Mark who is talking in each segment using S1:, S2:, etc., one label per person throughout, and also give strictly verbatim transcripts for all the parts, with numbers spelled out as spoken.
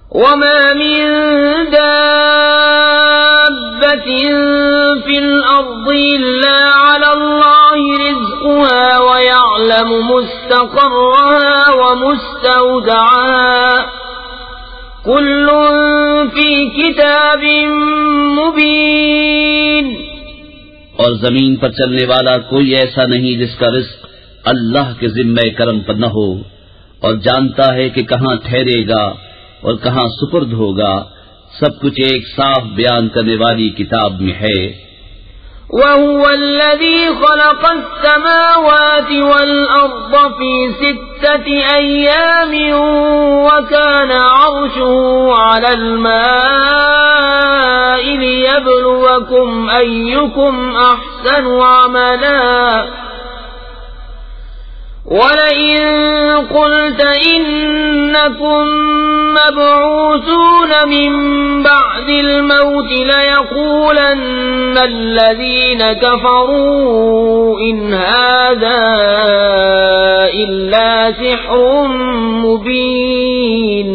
S1: وما من دابة في الأرض إلا على الله رزقها ويعلم مستقرها ومستودعها كل في كتاب مبين.
S2: اور زمین پر چلنے والا کوئی ایسا نہیں جس کا رزق اللہ کے ذمہ کرم پر نہ ہو، اور جانتا ہے کہ کہاں ٹھہرے گا اور کہاں سپرد ہوگا، سب کچھ ایک صاف بیان کرنے والی کتاب میں ہے.
S1: وَهُوَ الَّذِي خَلَقَ السَّمَاوَاتِ وَالْأَرْضَ فِي سِتَّةِ أَيَّامٍ وَكَانَ عَرْشُهُ عَلَى الْمَاءِ لِيَبْلُوَكُمْ أَيُّكُمْ أَحْسَنُ عَمَلًا. وَلَئِن قُلْتَ إِنَّكُمْ مَبْعُوثُونَ مِنْ بَعْدِ الْمَوْتِ لَيَقُولَنَّ الَّذِينَ كَفَرُوا إِنْ هَذَا إِلَّا سِحْرٌ مُبِينٌ.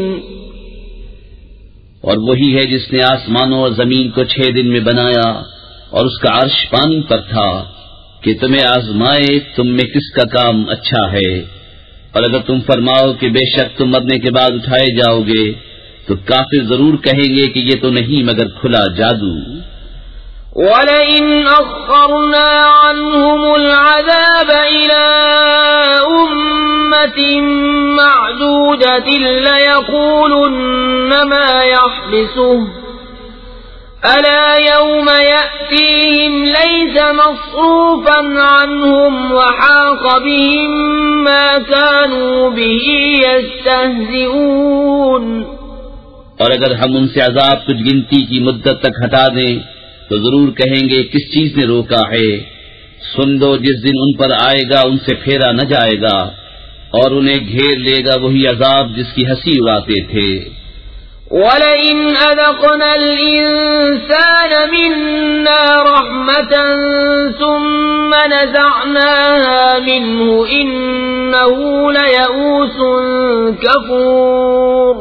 S2: اور وہی ہے جس نے آسمانوں اور زمین کو چھ دن میں بنایا اور اس کا عرش پانی پر تھا کہ تمہیں آزمائے تم میں کس کا کام اچھا ہے. اور اگر تم فرماؤ کہ بے شک تم مرنے کے بعد اٹھائے جاؤ گے تو کافر ضرور کہیں گے کہ یہ تو نہیں مگر کھلا جادو.
S1: وَلَئِنْ أَخَّرْنَا عَنْهُمُ الْعَذَابَ إِلَىٰ أُمَّةٍ مَّعْدُودَةٍ لَيَقُولُنَّ مَا يَحْبِسُهُ أَلَا يَوْمَ يَأْتِيهِمْ لَيْسَ مَصْرُوفًا عَنْهُمْ وَحَاقَ بِهِمْ مَا كَانُوا بِهِ يَسْتَهْزِئُونَ.
S2: اور اگر ہم ان سے عذاب کچھ گنتی کی مدت تک ہٹا دیں تو ضرور کہیں گے کس چیز نے روکا ہے. سن دو جس دن ان پر آئے گا ان سے پھیرا نہ جائے گا اور انہیں گھیر لے گا وہی عذاب جس کی ہنسی اڑاتے تھے.
S1: وَلَئِنْ أَذَقْنَا الْإِنسَانَ مِنَّا رَحْمَةً ثُمَّ نَزَعْنَاهَا مِنْهُ إِنَّهُ لَيَئُوسٌ كَفُورٌ.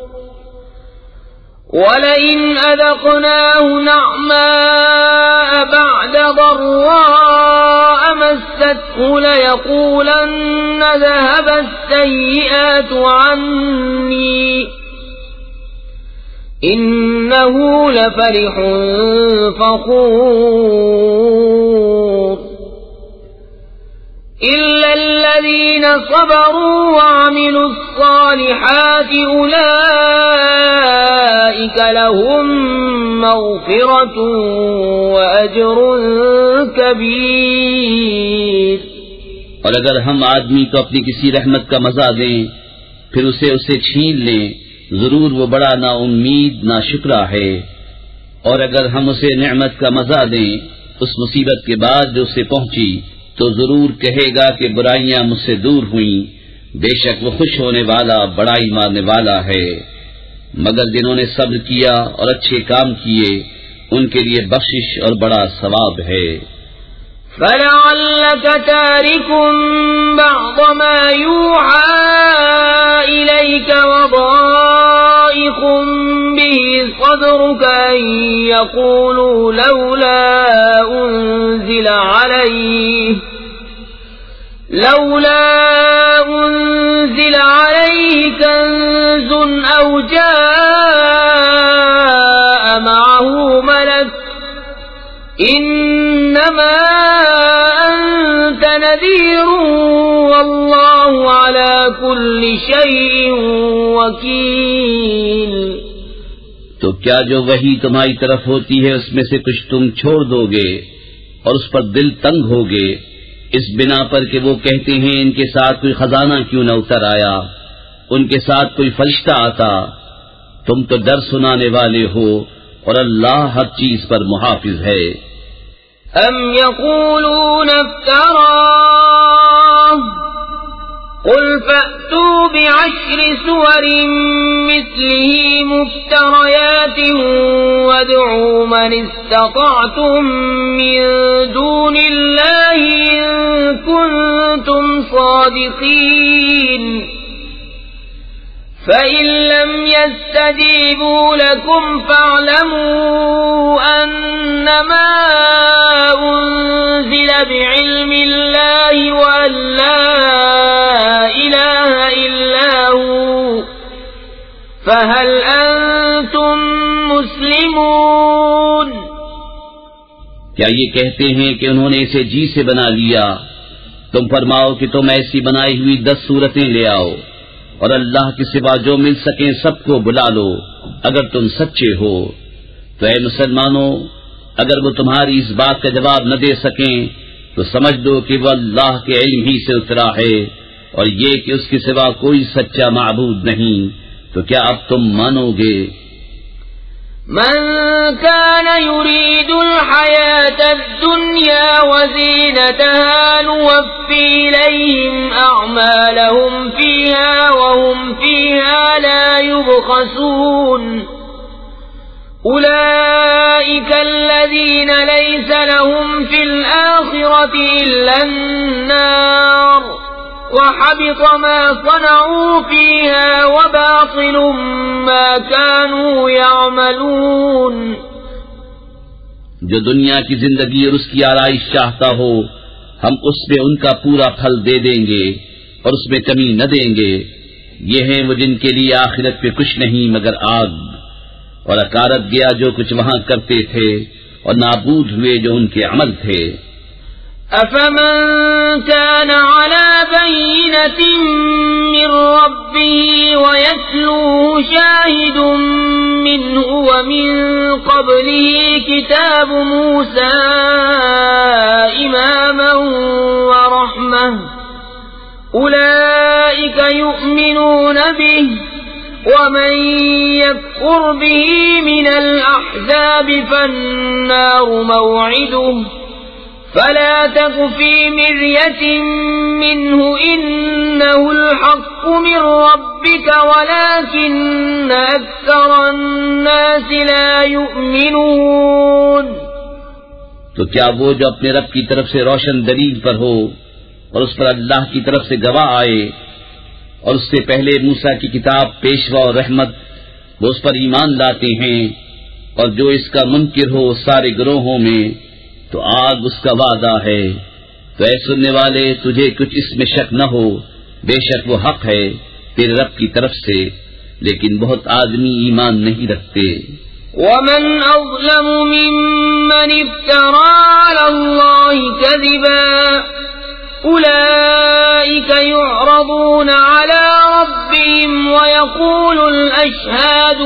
S1: وَلَئِنْ أَذَقْنَاهُ نَعْمَاءَ بَعْدَ ضَرَّاءَ مَسَّتْهُ لَيَقُولَنَّ ذَهَبَ السَّيِّئَاتُ عَنِّي إِنَّهُ لَفَرِحٌ فَخُورٌ. إِلَّا الَّذِينَ صَبَرُوا وَعَمِلُوا الصَّالِحَاتِ أُولَئِكَ لَهُم مَّغْفِرَةٌ وَأَجْرٌ كَبِيرٌ.
S2: اور اگر ہم آدمی کو اپنی کسی رحمت کا مزہ دیں پھر اسے اسے چھین لیں ضرور وہ بڑا نا امید نا شکرا ہے. اور اگر ہم اسے نعمت کا مزہ دیں اس مصیبت کے بعد جو اسے پہنچی تو ضرور کہے گا کہ برائیاں مجھ سے دور ہوئیں، بے شک وہ خوش ہونے والا بڑائی مارنے والا ہے. مگر جنہوں نے صبر کیا اور اچھے کام کیے ان کے لیے بخشش اور بڑا ثواب ہے.
S1: فَلَعَلَّكَ تَارِكٌ بَعْضَ مَا يُوحَىٰ إِلَيْكَ وَضَائِقٌ بِهِ صَدْرُكَ أَن يَقُولُوا لَوْلَا أُنزِلَ عَلَيْهِ لَوْلَا أُنزِلَ عَلَيْهِ كَنزٌ أَوْ جَاءَ مَعَهُ مَلَكٌ إِنَّمَا أَنتَ نَذِيرٌ وَاللَّهُ عَلَى كُلِّ شَيْءٍ وَكِيلٌ.
S2: تو کیا جو وحی تمہاری طرف ہوتی ہے اس میں سے کچھ تم چھوڑ دو گے اور اس پر دل تنگ ہوگے اس بنا پر کہ وہ کہتے ہیں ان کے ساتھ کوئی خزانہ کیوں نہ اتر آیا، ان کے ساتھ کوئی فرشتہ آتا. تم تو ڈر سنانے والے ہو اور اللہ ہر چیز پر محافظ ہے.
S1: ام یقولون افتراہ قل فأتوا بعشر سور مثله مفتريات وادعوا من استطعتم من دون الله إن كنتم صادقين فَإِن لَّمْ يَسْتَجِيبُوا لَكُمْ فَاعْلَمُوا أَنَّمَا أُنزِلَ بِعِلْمِ اللَّهِ وَأَن لَّا إِلَٰهَ إِلَّا هُوَ فَهَلْ أَنتُم مُّسْلِمُونَ؟
S2: کیا یہ کہتے ہیں کہ انہوں نے اسے جی سے بنا لیا؟ تم فرماؤ کہ تم ایسی بنائی ہوئی دس صورتیں لے آؤ اور اللہ کے سوا جو مل سکیں سب کو بلا لو اگر تم سچے ہو۔ تو اے مسلمانوں، اگر وہ تمہاری اس بات کا جواب نہ دے سکیں تو سمجھ دو کہ وہ اللہ کے علم ہی سے اترا ہے، اور یہ کہ اس کے سوا کوئی سچا معبود نہیں، تو کیا اب تم مانو گے؟
S1: من كان يريد الحياة الدنيا وزينتها نوفي إليهم أعمالهم فيها وهم فيها لا يبخسون أولئك الذين ليس لهم في الآخرة إلا النار وحبط ما صنعوا فيها وباطل ما كانوا يعملون۔
S2: جو دنیا کی زندگی اور اس کی آرائش چاہتا ہو ہم اس میں ان کا پورا پھل دے دیں گے اور اس میں کمی نہ دیں گے۔ یہ ہیں وہ جن کے لیے آخرت پہ کچھ نہیں مگر آگ، اور اکارت گیا جو کچھ وہاں کرتے تھے اور نابود ہوئے جو ان کے عمل تھے۔
S1: أَفَمَن كَانَ عَلَى بَيِّنَةٍ مِّن رَّبِّهِ وَيَتْلُوهُ شَاهِدٌ مِّنْهُ وَمِن قَبْلِهِ كِتَابُ مُوسَىٰ إِمَامًا وَرَحْمَةً أُولَٰئِكَ يُؤْمِنُونَ بِهِ وَمَن يَكْفُرْ بِهِ مِنَ الْأَحْزَابِ فَالنَّارُ مَوْعِدُهُ فلا تك في مرية منه إنه الحق من ربك ولكن أكثر الناس لا يؤمنون۔
S2: تو کیا وہ جو اپنے رب کی طرف سے روشن دلیل پر ہو اور اس پر اللہ کی طرف سے گواہ آئے اور اس سے پہلے موسیٰ کی کتاب پیشوا اور رحمت وہ اس پر ایمان لاتے ہیں، اور جو اس کا منکر ہو سارے گروہوں میں تو آگ اس کا وعدہ ہے۔ تو اے سننے والے تجھے کچھ اس میں شک نہ ہو، بے شک وہ حق ہے تیرے رب کی طرف سے، لیکن بہت آدمی ایمان نہیں رکھتے۔
S1: ومن أظلم ممن افترى على الله كذبا أولئك يعرضون على ربهم ويقول الأشهاد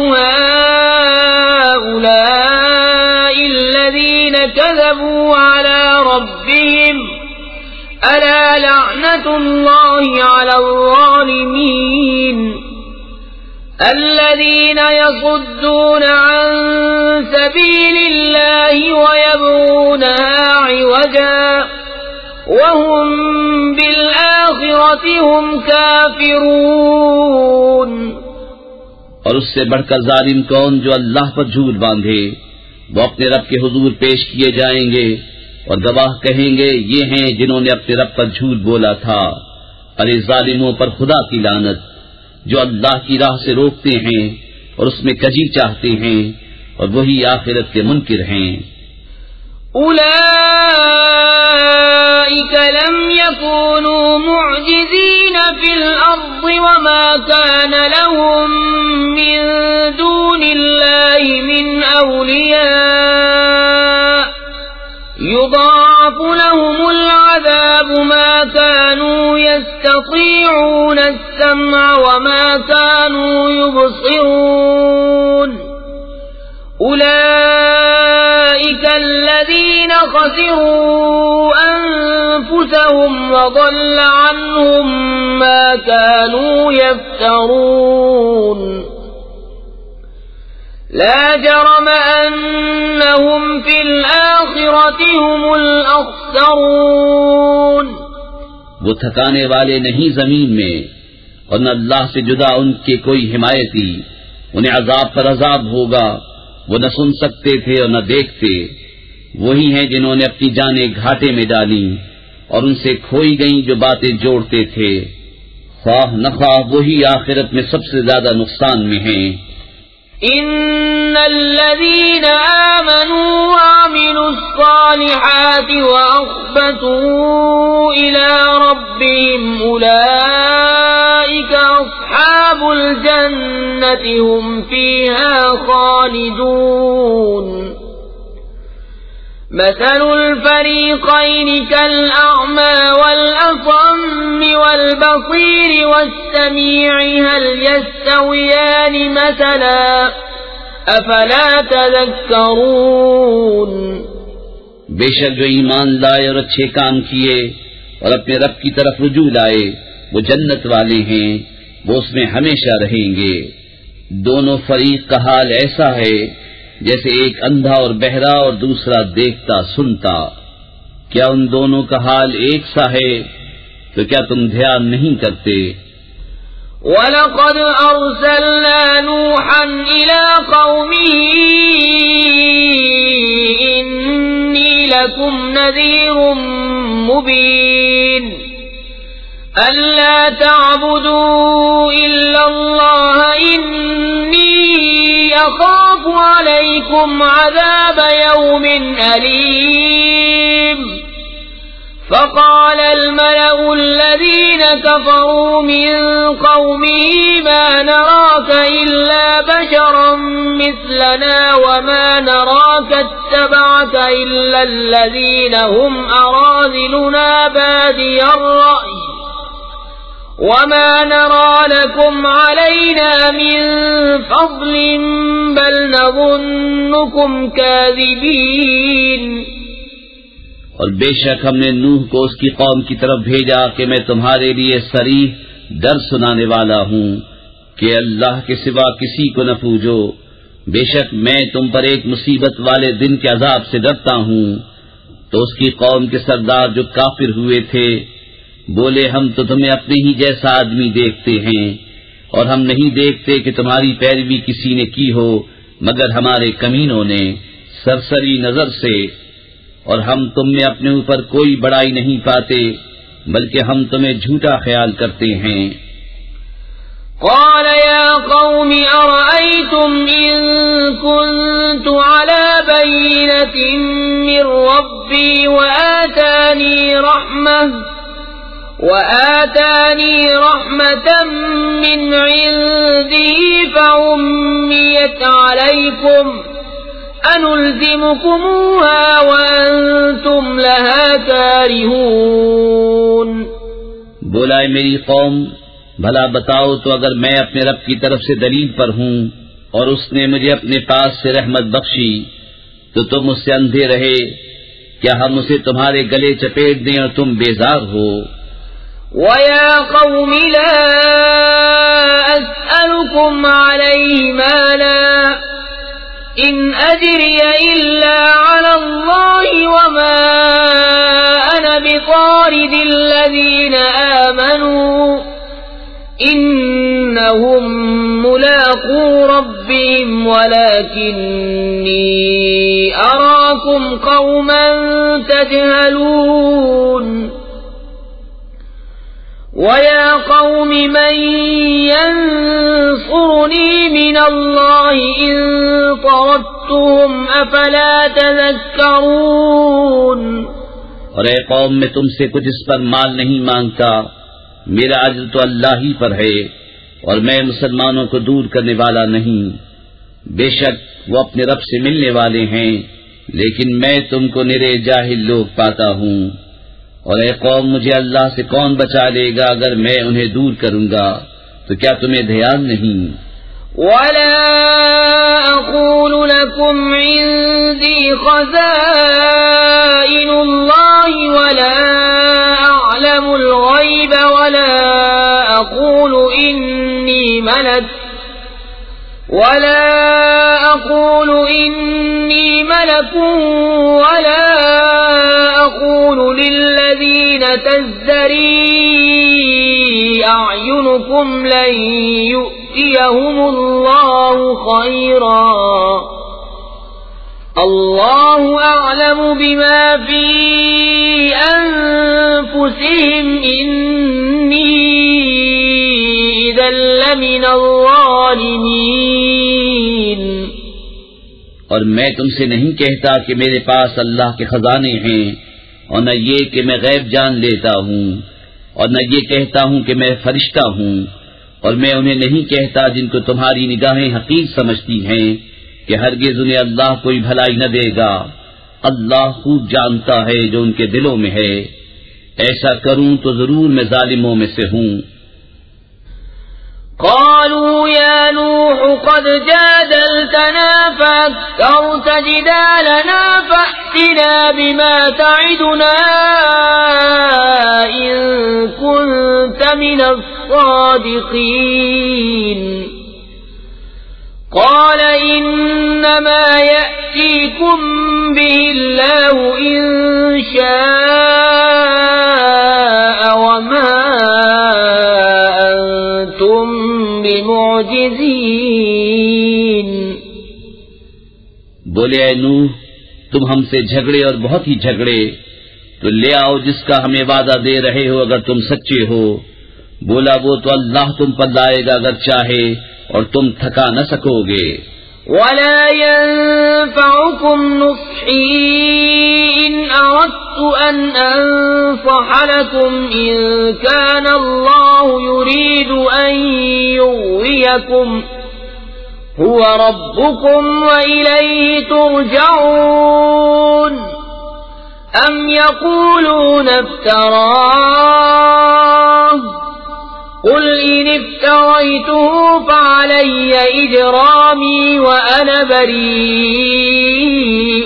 S1: هؤلاء الذين كذبوا على ربهم ألا لعنة الله على الظالمين الذين يصدون عن سبيل الله ويبغونها عوجا وهم بالآخرة هم كافرون۔
S2: اور اس سے بڑھ کر ظالم کون جو اللہ پر جھوٹ باندھے، وہ اپنے رب کے حضور پیش کیے جائیں گے اور گواہ کہیں گے یہ ہیں جنہوں نے اپنے رب پر جھوٹ بولا تھا۔ ارے ظالموں پر خدا کی لعنت جو اللہ کی راہ سے روکتے ہیں اور اس میں کجی چاہتے ہیں، اور وہی آخرت کے منکر ہیں۔
S1: أولئك لم يكونوا معجزين في الأرض وما كان لهم من دون الله من أولياء يضاعف لهم العذاب ما كانوا يستطيعون السمع وما كانوا يبصرون أولئك الذين خسروا أنفسهم وضل عنهم ما كانوا يفترون لا جرم أنهم في الآخرة هم الأخسرون۔
S2: وہ تھکانے والے نہیں زمین میں، اور نہ اللہ سے جدا ان کے کوئی حمایتی، انہیں عذاب پر عذاب ہوگا، وہ نہ سن سکتے تھے اور نہ دیکھتے۔ وہی ہیں جنہوں نے اپنی جانیں گھاٹے میں ڈالی اور ان سے کھوئی گئیں جو باتیں جوڑتے تھے۔ خواہ نخواہ وہی آخرت میں سب سے زیادہ نقصان میں ہیں۔
S1: ان الذين آمنوا وعملوا الصالحات واخبتوا الى ربهم اولئك اصحاب الجنة هم فيها خالدون۔ مثل الفريقين كالأعمى والأصم والبصير والسميع هل يستويان مثلا أفلا تذكرون۔
S2: بے شک جو ایمان لائے اور اچھے کام کیے اور اپنے رب کی طرف رجوع لائے وہ جنت والے ہیں، وہ اس میں ہمیشہ رہیں گے۔ دونوں فریق کا حال ایسا ہے جیسے ایک اندھا اور بہرا اور دوسرا دیکھتا سنتا، کیا ان دونوں کا حال ایک سا ہے؟ تو کیا تم دھیان نہیں کرتے؟
S1: وَلَقَدْ أَرْسَلْنَا نُوحًا إِلَىٰ قَوْمِهِ إِنِّي لَكُمْ نَذِيرٌ مُّبِينٌ أَلَّا تَعْبُدُوا إِلَّا اللَّهَ إِنِّي أَخَافُ عَلَيْكُمْ عَذَابَ يَوْمٍ أَلِيمٍ۔ فقال الملأ الذين كفروا من قومه ما نراك إلا بشرا مثلنا وما نراك اتبعك إلا الذين هم أراذلنا بادي الرأي وما نرى لكم علينا من فضل بل نظنكم كاذبين۔
S2: اور بے شک ہم نے نوح کو اس کی قوم کی طرف بھیجا کہ میں تمہارے لیے صریح ڈر سنانے والا ہوں کہ اللہ کے سوا کسی کو نہ پوجو، بے شک میں تم پر ایک مصیبت والے دن کے عذاب سے ڈرتا ہوں۔ تو اس کی قوم کے سردار جو کافر ہوئے تھے بولے ہم تو تمہیں اپنے ہی جیسا آدمی دیکھتے ہیں اور ہم نہیں دیکھتے کہ تمہاری پیروی کسی نے کی ہو مگر ہمارے کمینوں نے سرسری نظر سے، اور ہم تم میں اپنے اوپر کوئی بڑائی نہیں پاتے بلکہ ہم تمہیں جھوٹا خیال کرتے ہیں۔
S1: قال يا قوم أرأيتم إن كنت على بينة من ربي وآتاني رحمة وآتاني رحمة من عنده فعميت عليكم أَنُلْزِمُكُمُوهَا وَأَنْتُمْ لَهَا كَارِهُونَ۔
S2: بولا اے میری قوم بھلا بتاؤ تو اگر میں اپنے رب کی طرف سے دلیل پر ہوں اور اس نے مجھے اپنے پاس سے رحمت بخشی تو تم اس سے اندھے رہے، کیا ہم اسے تمہارے گلے چپیٹ دیں اور تم بیزار ہو؟
S1: وَيَا قَوْمِ لَا أَسْأَلُكُمْ عَلَيْهِ مَالًا إِنْ أَجْرِيَ إِلَّا عَلَى اللَّهِ وَمَا أَنَا بِطَارِدِ الَّذِينَ آمَنُوا إِنَّهُمْ مُلَاقُو رَبِّهِمْ وَلَكِنِّي أَرَاكُمْ قَوْمًا تَجْهَلُونَ۔ وَيَا قَوْمِ مَنْ يَنْصُرُنِي مِنَ اللَّهِ إِنْ طَرَدتُّهُمْ أَفَلَا تَذَكَّرُونَ۔
S2: اور اے قوم میں تم سے کچھ اس پر مال نہیں مانگتا، میرا اجر تو اللہ ہی پر ہے اور میں مسلمانوں کو دور کرنے والا نہیں، بے شک وہ اپنے رب سے ملنے والے ہیں لیکن میں تم کو نرے جاہل لوگ پاتا ہوں۔ اور اے قوم مجھے اللہ سے کون بچا لے گا اگر میں انہیں دور کروں گا، تو کیا تمہیں دھیان نہیں؟
S1: وَلَا أَقُولُ لَكُمْ عِندِي خَزَائِنُ اللَّهِ وَلَا أَعْلَمُ الْغَيْبَ وَلَا أَقُولُ إِنِّي مَلَكٌ وَلَا أَقُولُ إِنِّي مَلَكٌ وَلَا أَقُولُ لِلَّذِينَ تَزْدَرِي أَعْيُنُكُمْ لَن يُؤْتِيَهُمُ اللَّهُ خَيْرًا اللَّهُ أَعْلَمُ بِمَا فِي لأنفسهم إني إذا لمن الظالمين.
S2: اور میں تم سے نہیں کہتا کہ میرے پاس اللہ کے خزانے ہیں، اور نہ یہ کہ میں غیب جان لیتا ہوں، اور نہ یہ کہتا ہوں کہ میں فرشتہ ہوں، اور میں انہیں نہیں کہتا جن کو تمہاری نگاہیں حقیر سمجھتی ہیں کہ ہرگز انہیں اللہ کوئی بھلائی نہ دے گا. اللہ خوب جانتا ہے جو ان کے دلوں میں ہے. ایسا کروں تو ضرور میں ظالموں میں سے ہوں.
S1: قالوا يا نوح قد جادلتنا فأكثرت جدالنا فأتنا بما تعدنا إن كنت من الصادقين. قال إنما يأتيكم به الله إن شاء وما أنتم بمعجزين.
S2: بولے اے نوح، تم ہم سے جھگڑے اور بہت ہی جھگڑے، تو لے آؤ جس کا ہمیں وعدہ دے رہے ہو اگر تم سچے ہو. بولا وہ تو اللہ تم پر لائے گا اگر چاہے، اور تم تھکا نہ سکو گے.
S1: ولا ينفعكم نصحي إن أردت أن أنصح لكم إن كان الله يريد أن يغويكم هو ربكم وإليه ترجعون. أم يقولون افتراه قل إن افتريته فعلي إجرامي وأنا بريء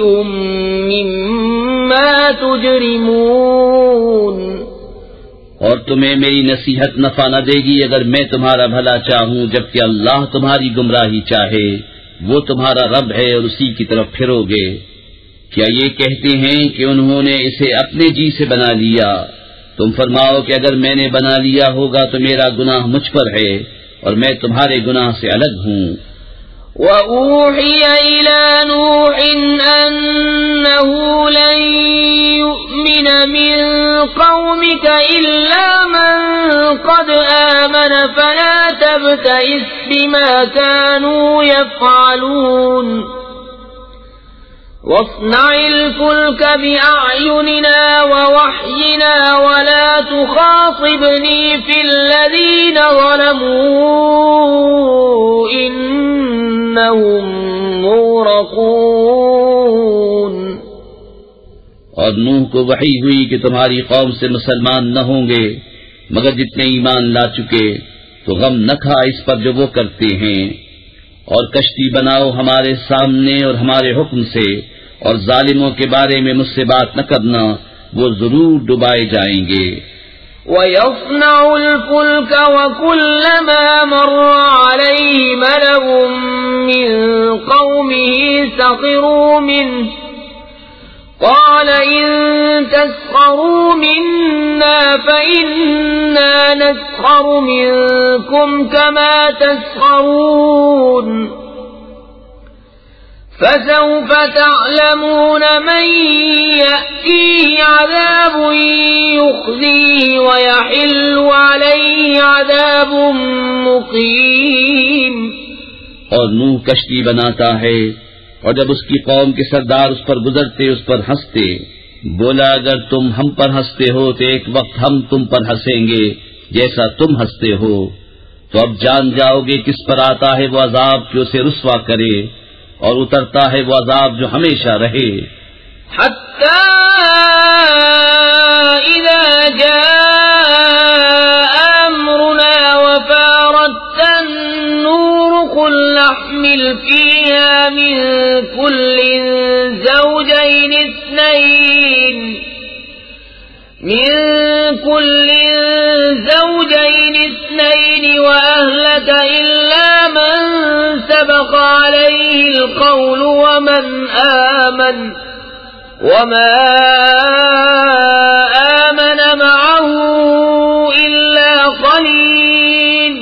S1: مما تجرمون.
S2: اور تمہیں میری نصیحت نفع نہ دے گی اگر میں تمہارا بھلا چاہوں، جبکہ اللہ تمہاری گمراہی چاہے. وہ تمہارا رب ہے اور اسی کی طرف پھرو گے. کیا یہ کہتے ہیں کہ انہوں نے اسے اپنے جی سے بنا لیا؟ تم فرماؤ کہ اگر میں نے بنا لیا ہوگا تو میرا گناہ مجھ پر ہے اور میں تمہارے گناہ سے الگ ہوں.
S1: وَأُوحِيَ إِلَى نُوحٍ أَنَّهُ لَن يُؤْمِنَ مِن قَوْمِكَ إِلَّا مَن قَدْ آمَنَ فَلَا تَبْتَئِسْ بِمَا كَانُوا يَفْعَلُونَ. واصنع الفلك بأعيننا ووحينا ولا تخاطبني في الذين ظلموا إنهم مغرقون.
S2: اور نوح کو وحی ہوئی کہ تمہاری قوم سے مسلمان نہ ہوں گے مگر جتنے ایمان لا چکے، تو غم نہ کھا اس پر جو وہ کرتے ہیں. اور کشتی بناؤ ہمارے سامنے اور ہمارے حکم سے، اور ظالموں کے بارے میں مجھ سے بات نہ کرنا، وہ ضرور ڈبائے جائیں گے.
S1: وَيَصْنَعُ الْفُلْكَ وَكُلَّمَا مَرَّ عَلَيْهِ مَلَأٌ مِّن قَوْمِهِ سَخِرُوا مِنْهُ قَالَ إِن تَسْخَرُوا مِنَّا فَإِنَّا نَسْخَرُ مِنكُمْ كَمَا تَسْخَرُونَ. فسوف تعلمون من يأتيه عذاب يخزيه ويحل عليه عذاب مقيم.
S2: اور نوح کشتی بناتا ہے، اور جب اس کی قوم کے سردار اس پر گزرتے اس پر ہنستے. بولا اگر تم ہم پر ہنستے ہو تو ایک وقت ہم تم پر ہنسیں گے جیسا تم ہنستے ہو. تو اب جان جاؤ گے کس پر آتا ہے وہ عذاب کہ اسے رسوا کرے، اور اترتا ہے وہ عذاب جو ہمیشہ رہے.
S1: حتی اذا جاء امرنا وفارت النور قل نحمل فيها من كل زوجين اثنين من كل زوجين اثنين وأهلك إلا من سبق عليه القول ومن آمن وما آمن معه إلا قليل.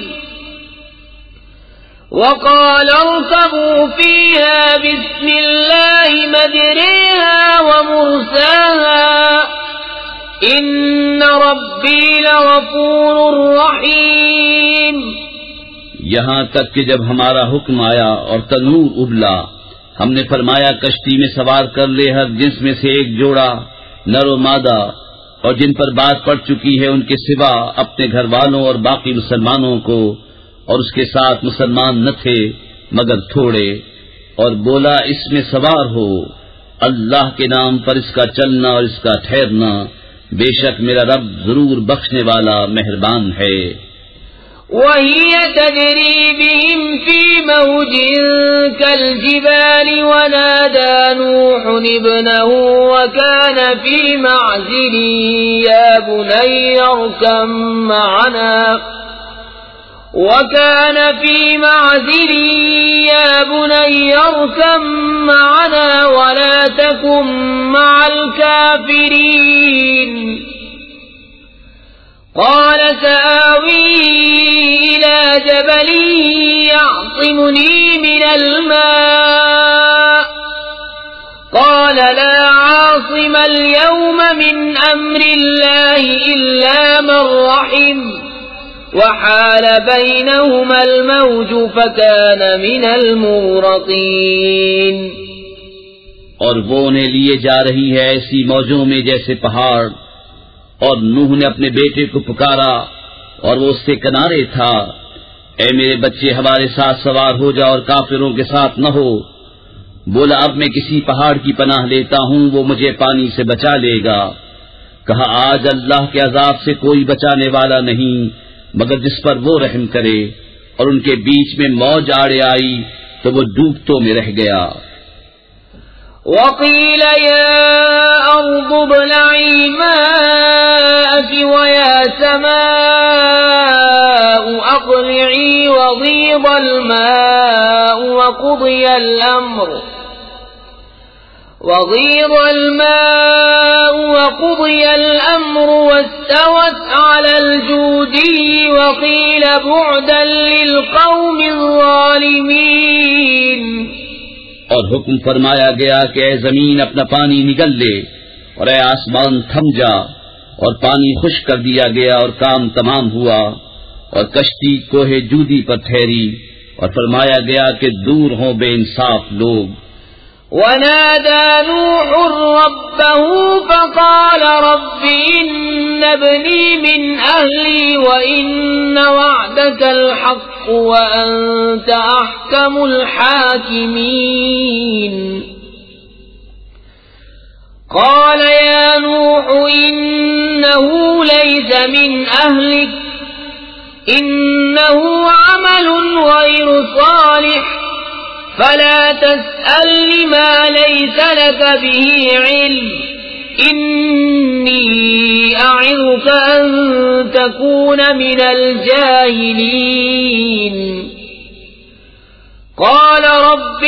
S1: وقال اركبوا فيها بسم الله مجريها ومرساها إن ربي لغفور رحيم.
S2: یہاں تک کہ جب ہمارا حکم آیا اور تنور ابلا، ہم نے فرمایا کشتی میں سوار کر لے ہر جنس میں سے ایک جوڑا، نر و مادہ، اور جن پر بات پڑ چکی ہے ان کے سوا اپنے گھر والوں اور باقی مسلمانوں کو، اور اس کے ساتھ مسلمان نہ تھے مگر تھوڑے، اور بولا اس میں سوار ہو، اللہ کے نام پر اس کا چلنا اور اس کا ٹھہرنا، بے شک میرا رب ضرور بخشنے والا مہربان ہے.
S1: وهي تجري بهم في موج كالجبال ونادى نوح ابنه وكان في معزل يا بني اركب معنا وكان في معزل يا بني اركب معنا ولا تكن مع الكافرين. قال سآوي إلى جبل يعصمني من الماء قال لا عاصم اليوم من أمر الله إلا من رحم وحال بينهما الموج فكان من المغرقين.
S2: اور وہ انہیں لیے جا رہی ہے ایسی موجوں میں جیسے پہاڑ، اور نوح نے اپنے بیٹے کو پکارا اور وہ اس سے کنارے تھا، اے میرے بچے ہمارے ساتھ سوار ہو جا اور کافروں کے ساتھ نہ ہو. بولا اب میں کسی پہاڑ کی پناہ لیتا ہوں، وہ مجھے پانی سے بچا لے گا. کہا آج اللہ کے عذاب سے کوئی بچانے والا نہیں مگر جس پر وہ رحم کرے، اور ان کے بیچ میں موج آڑے آئی تو وہ ڈوبتوں میں رہ گیا.
S1: وقيل يا أرض ابلعي ماءك ويا سماء أقلعي وغيض الماء وقضي الأمر وغيض الماء وقضي الأمر واستوت على الجودي وقيل بعدا للقوم الظالمين.
S2: اور حکم فرمایا گیا کہ اے زمین اپنا پانی نگل لے اور اے آسمان تھم جا، اور پانی خشک کر دیا گیا اور کام تمام ہوا، اور کشتی کوہ جودی پر ٹھہری، اور فرمایا گیا کہ دور ہوں بے انصاف لوگ.
S1: ونادى نوح ربه فقال رب إن ابني من أهلي وإن وعدك الحق وأنت أحكم الحاكمين. قال يا نوح إنه ليس من أهلك إنه عمل غير صالح فلا تسأل ما ليس لك به علم إني أعظك أن تكون من الجاهلين. قال رب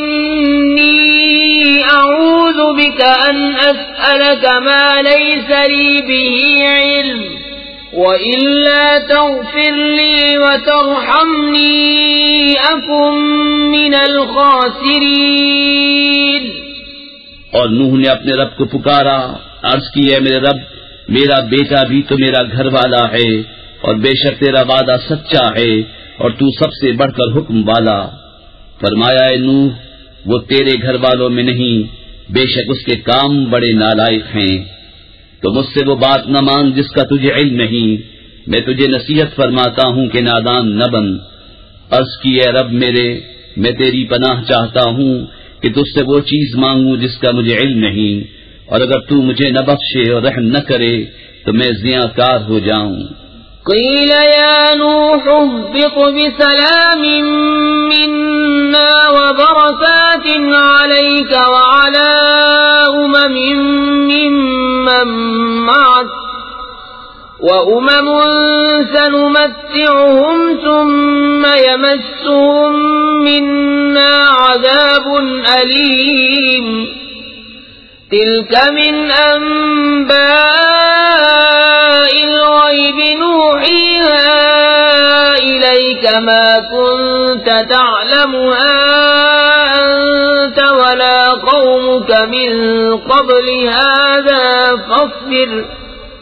S1: إني أعوذ بك أن أسألك ما ليس لي به علم وَإِلَّا تَغْفِرْ لِي وَتَرْحَمْنِي أَكُنْ مِنَ الْخَاسِرِينَ.
S2: اور نوح نے اپنے رب کو پکارا، عرض کی اے میرے رب میرا بیٹا بھی تو میرا گھر والا ہے، اور بے شک تیرا وعدہ سچا ہے اور تو سب سے بڑھ کر حکم والا. فرمایا اے نوح وہ تیرے گھر والوں میں نہیں، بے شک اس کے کام بڑے نالائق ہیں. تو مجھ سے وہ بات نہ مانگ جس کا تجھے علم نہیں، میں تجھے نصیحت فرماتا ہوں کہ نادان نہ بن. عرض کی اے رب میرے میں تیری پناہ چاہتا ہوں کہ تجھ سے وہ چیز مانگوں جس کا مجھے علم نہیں، اور اگر تو مجھے نہ بخشے اور رحم نہ کرے تو میں زیاں کار ہو جاؤں.
S1: قیل یا نوح اهبط بسلام منا وبرکات علیک وعلی امم ممن معك وأمم سنمتعهم ثم يمسهم منا عذاب أليم. تلك من أنباء الغيب نوحيها إليك ما كنت تعلمها أنت ولا قومك من قبل هذا فاصبر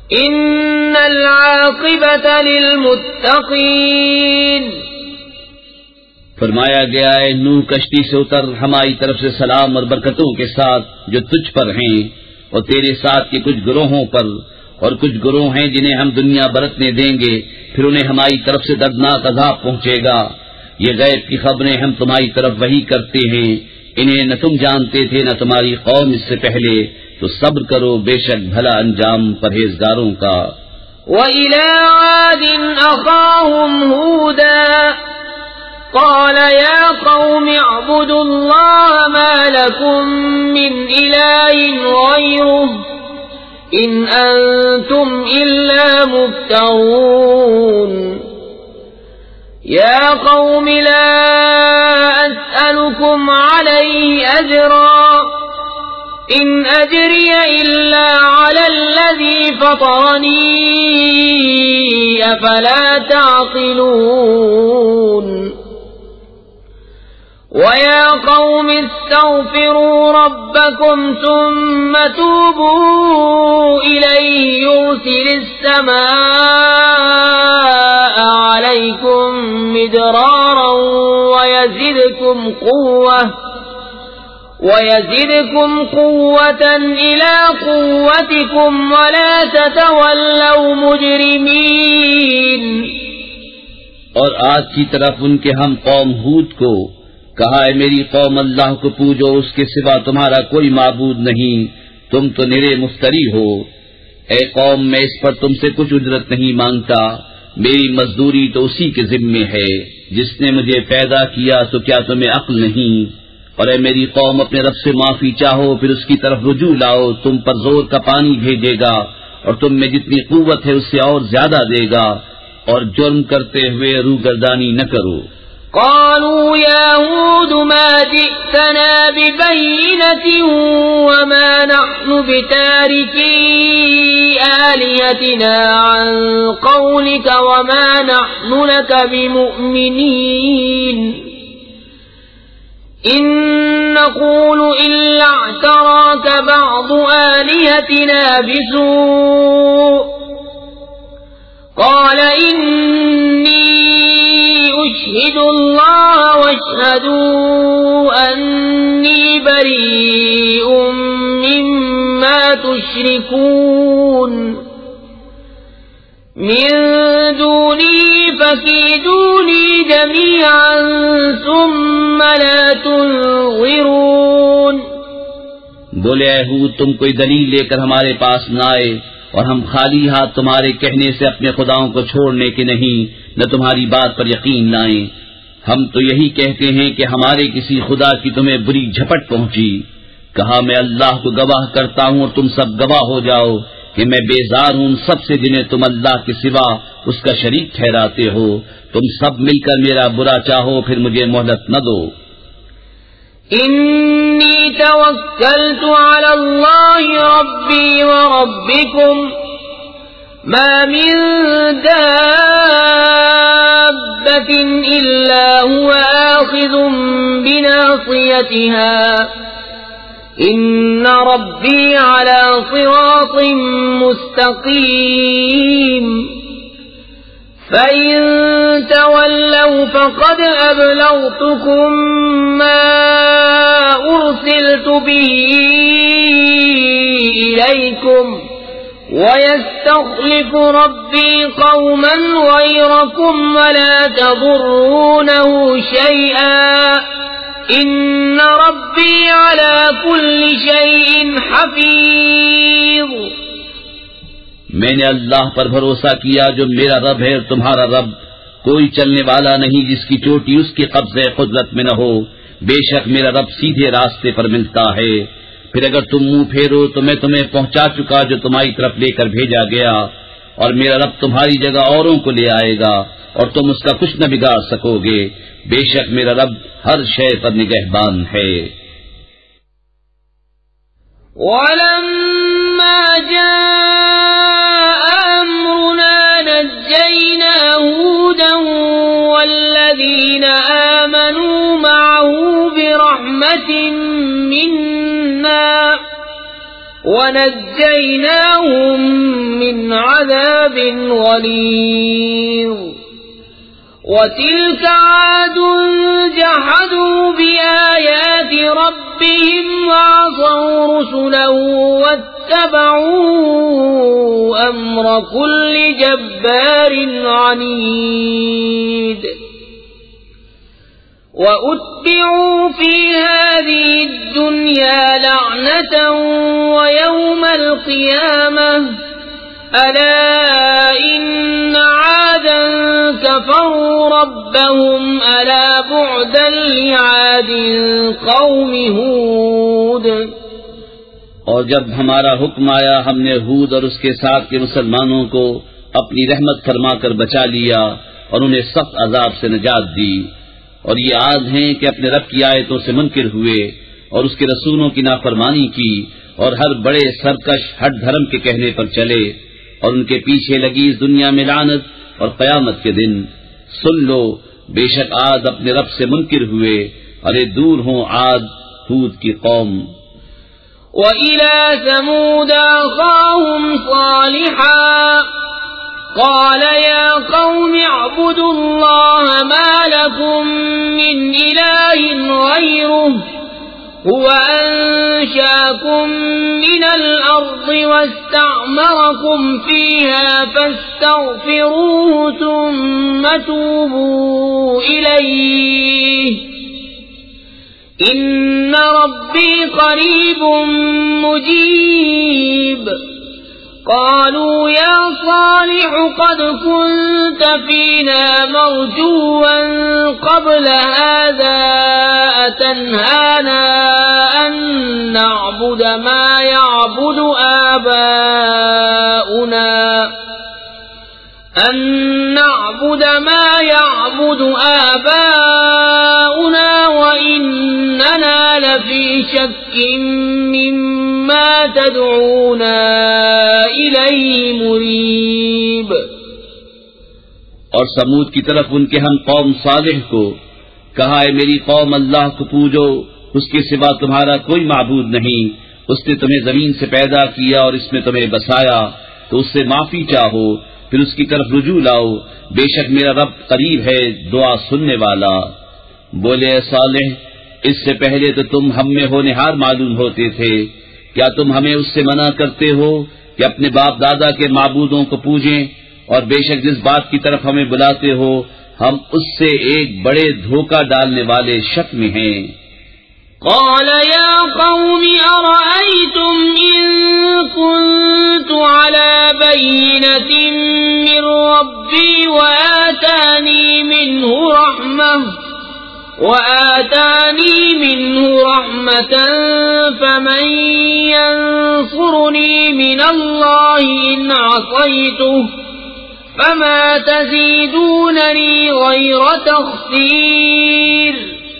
S1: إن العاقبة للمتقين.
S2: فرمایا گیا ہے نوح کشتی سے اتر ہماری طرف سے سلام اور برکتوں کے ساتھ جو تجھ پر ہیں اور تیرے ساتھ کے کچھ گروہوں پر، اور کچھ گروہ ہیں جنہیں ہم دنیا برتنے دیں گے، پھر انہیں ہماری طرف سے دردناک عذاب پہنچے گا. یہ غیب کی خبریں ہم تمہاری طرف وحی کرتے ہیں، انہیں نہ تم جانتے تھے نہ تمہاری قوم اس سے پہلے، تو صبر کرو، بے شک بھلا انجام پرہیزگاروں کا.
S1: وَإِلَىٰ عَادٍ أَخَاهُمْ هُودًا قَالَ يَا قَوْمِ اعْبُدُوا اللَّهَ مَا لَكُم مِّنْ إِلَٰهٍ غَيْرُهُ إِنْ أَنتُمْ إِلَّا مُفْتَرُونَ. يَا قَوْمِ لَا أَسْأَلُكُمْ عَلَيْهِ أَجْرًا إِنْ أَجْرِيَ إِلَّا عَلَى الَّذِي فَطَرَنِي أَفَلَا تَعْقِلُونَ. وَيَا قَوْمِ اسْتَغْفِرُوا رَبَّكُمْ ثُمَّ تُوبُوا إِلَيْهِ يُرْسِلِ السَّمَاءَ عَلَيْكُمْ مِدْرَارًا وَيَزِدْكُمْ قُوَّةً وَيَزِدْكُمْ قُوَّةً إِلَى قُوَّتِكُمْ وَلَا تَتَوَلَّوْا مُجْرِمِينَ.
S2: اور آج کی طرف ان کے ہم قوم ہود کو کہا ہے میری قوم اللہ کو پوجو، اس کے سوا تمہارا کوئی معبود نہیں، تم تو نرے مفتری ہو. اے قوم میں اس پر تم سے کچھ اجرت نہیں مانگتا، میری مزدوری تو اسی کے ذمے ہے جس نے مجھے پیدا کیا، تو کیا تمہیں عقل نہیں؟ اور اے میری قوم اپنے رب سے معافی چاہو، پھر اس کی طرف رجوع لاؤ، تم پر زور کا پانی بھیجے گا اور تم میں جتنی قوت ہے اس سے اور زیادہ دے گا، اور جرم کرتے ہوئے روگردانی نہ کرو.
S1: قالوا يا هود ما جئتنا ببينة وما نحن بتاركي آلهتنا عن قولك وما نحن لك بمؤمنين إن نقول إلا اعتراك بعض آلهتنا بسوء قال إني أشهد الله واشهدوا أني بريء مما تشركون من دوني فكيدوني جميعا ثم لا تنظرون.
S2: بولے اے ہود تم کوئی دلیل لے کر ہمارے پاس نہ آئے، اور ہم خالی ہاتھ تمہارے کہنے سے اپنے خداؤں کو چھوڑنے کے نہیں، نہ تمہاری بات پر یقین لائیں. ہم تو یہی کہتے ہیں کہ ہمارے کسی خدا کی تمہیں بری جھپٹ پہنچی. کہا میں اللہ کو گواہ کرتا ہوں اور تم سب گواہ ہو جاؤ کہ میں بیزار ہوں سب سے جنہیں تم اللہ کے سوا اس کا شریک ٹھہراتے ہو. تم سب مل کر میرا برا چاہو، پھر مجھے مہلت نہ دو.
S1: إني توكلت على الله ربي وربكم ما من دابة إلا هو آخذ بناصيتها إن ربي على صراط مستقيم فَإِن تَوَلَّوْا فَقَدْ أَبْلَغْتُكُم مَّا أُرْسِلْتُ بِهِ إِلَيْكُمْ وَيَسْتَخْلِفُ رَبِّي قَوْمًا غَيْرَكُمْ وَلَا تَضُرُّونَهُ شَيْئًا إِنَّ رَبِّي عَلَى كُلِّ شَيْءٍ حَفِيظٌ.
S2: میں نے اللہ پر بھروسہ کیا جو میرا رب ہے اور تمہارا رب، کوئی چلنے والا نہیں جس کی چوٹی اس کے قبضے قدرت میں نہ ہو. بے شک میرا رب سیدھے راستے پر ملتا ہے. پھر اگر تم منہ پھیرو تو میں تمہیں پہنچا چکا جو تمہاری طرف لے کر بھیجا گیا، اور میرا رب تمہاری جگہ اوروں کو لے آئے گا اور تم اس کا کچھ نہ بگاڑ سکو گے. بے شک میرا رب ہر شے پر نگہبان ہے.
S1: وَلَمَّا جَاءَ أَمْرُنَا نَجَّيْنَا هُودًا وَالَّذِينَ آمَنُوا مَعَهُ بِرَحْمَةٍ مِنَّا ونجيناهم من عذاب غليظ وتلك عاد جحدوا بآيات ربهم وعصوا رسله واتبعوا أمر كل جبار عنيد وأتبعوا في هذه الدنيا لعنة ويوم القيامة ألا إن عادا كفروا ربهم ألا بعدا لعاد قوم هود.
S2: اور جب ہمارا حکم آیا ہم نے ہود اور اس کے ساتھ کے مسلمانوں کو اپنی رحمت فرما کر بچا لیا اور انہیں سخت عذاب سے نجات دی. اور یہ عاد ہیں کہ اپنے رب کی آیتوں سے منکر ہوئے اور اس کے رسولوں کی نافرمانی کی اور ہر بڑے سرکش ہٹ دھرم کے کہنے پر چلے اور ان کے پیچھے لگی اس دنیا میں لعنت اور قیامت کے دن. سن لو بے شک عاد اپنے رب سے منکر ہوئے، ارے دور ہوں عاد ہود کی قوم.
S1: وَإِلَى ثَمُودَ أَخَاهُمْ صَالِحًا قال يا قوم اعبدوا الله ما لكم من إله غيره هو أنشأكم من الأرض واستعمركم فيها فاستغفروه ثم توبوا إليه إن ربي قريب مجيب. قالوا يا صالح قد كنت فينا مرجوا قبل هذا أتنهانا أن نعبد ما يعبد آباؤنا أن نعبد ما يعبد آباؤنا وإننا لفي شك مما تدعونا إليه مريب.
S2: اور سمود کی طرف ان کے ہم قوم صالح کو کہا ہے میری قوم اللہ کو پوجو، اس کے سوا تمہارا کوئی معبود نہیں. اس نے تمہیں زمین سے پیدا کیا اور اس میں تمہیں بسایا، تو اس سے معافی چاہو پھر اس کی طرف رجوع لاؤ. بے شک میرا رب قریب ہے دعا سننے والا. بولے اے صالح اس سے پہلے تو تم ہم میں ہونہار معلوم ہوتے تھے، کیا تم ہمیں اس سے منع کرتے ہو کہ اپنے باپ دادا کے معبودوں کو پوجیں؟ اور بے شک جس بات کی طرف ہمیں بلاتے ہو ہم اس سے ایک بڑے دھوکہ ڈالنے والے شک میں ہیں.
S1: قال يا قوم أرأيتم إن كنت على بينة من ربي وآتاني منه رحمة وآتاني منه رحمة فمن ينصرني من الله إن عصيته فما تزيدونني غير تخسير.